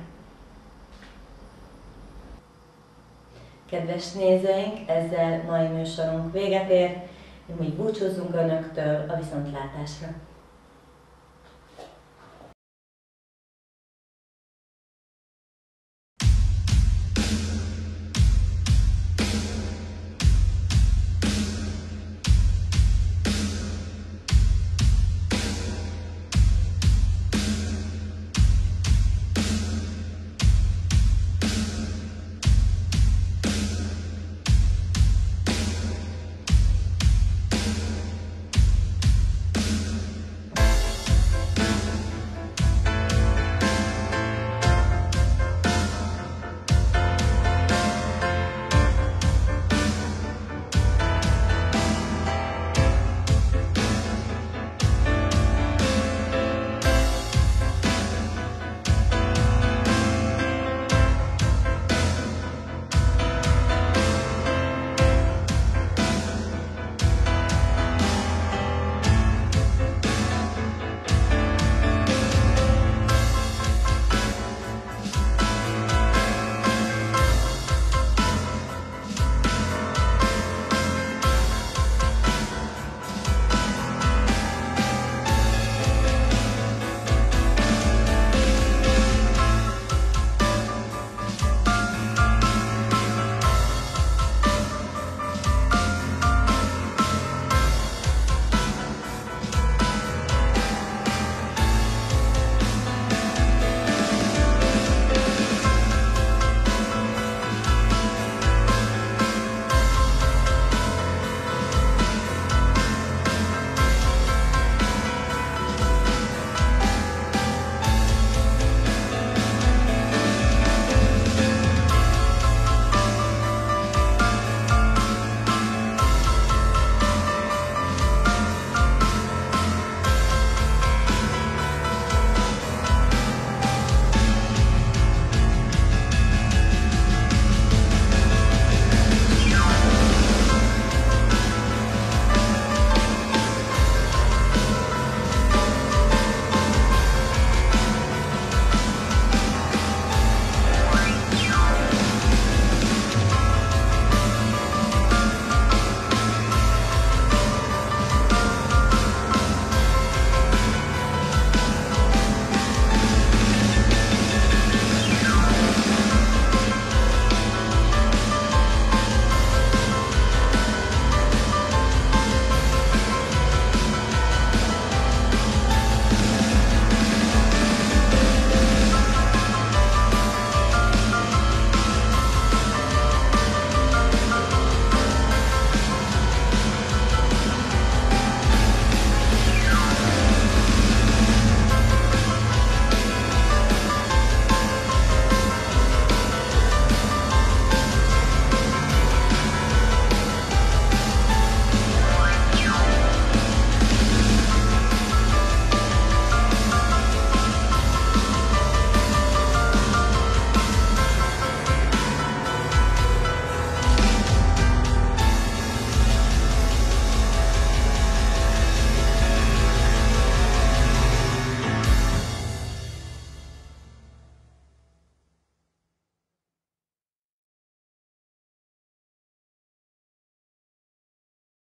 Kedves nézőink, ezzel mai műsorunk véget ér, mi búcsúzunk Önöktől a viszontlátásra.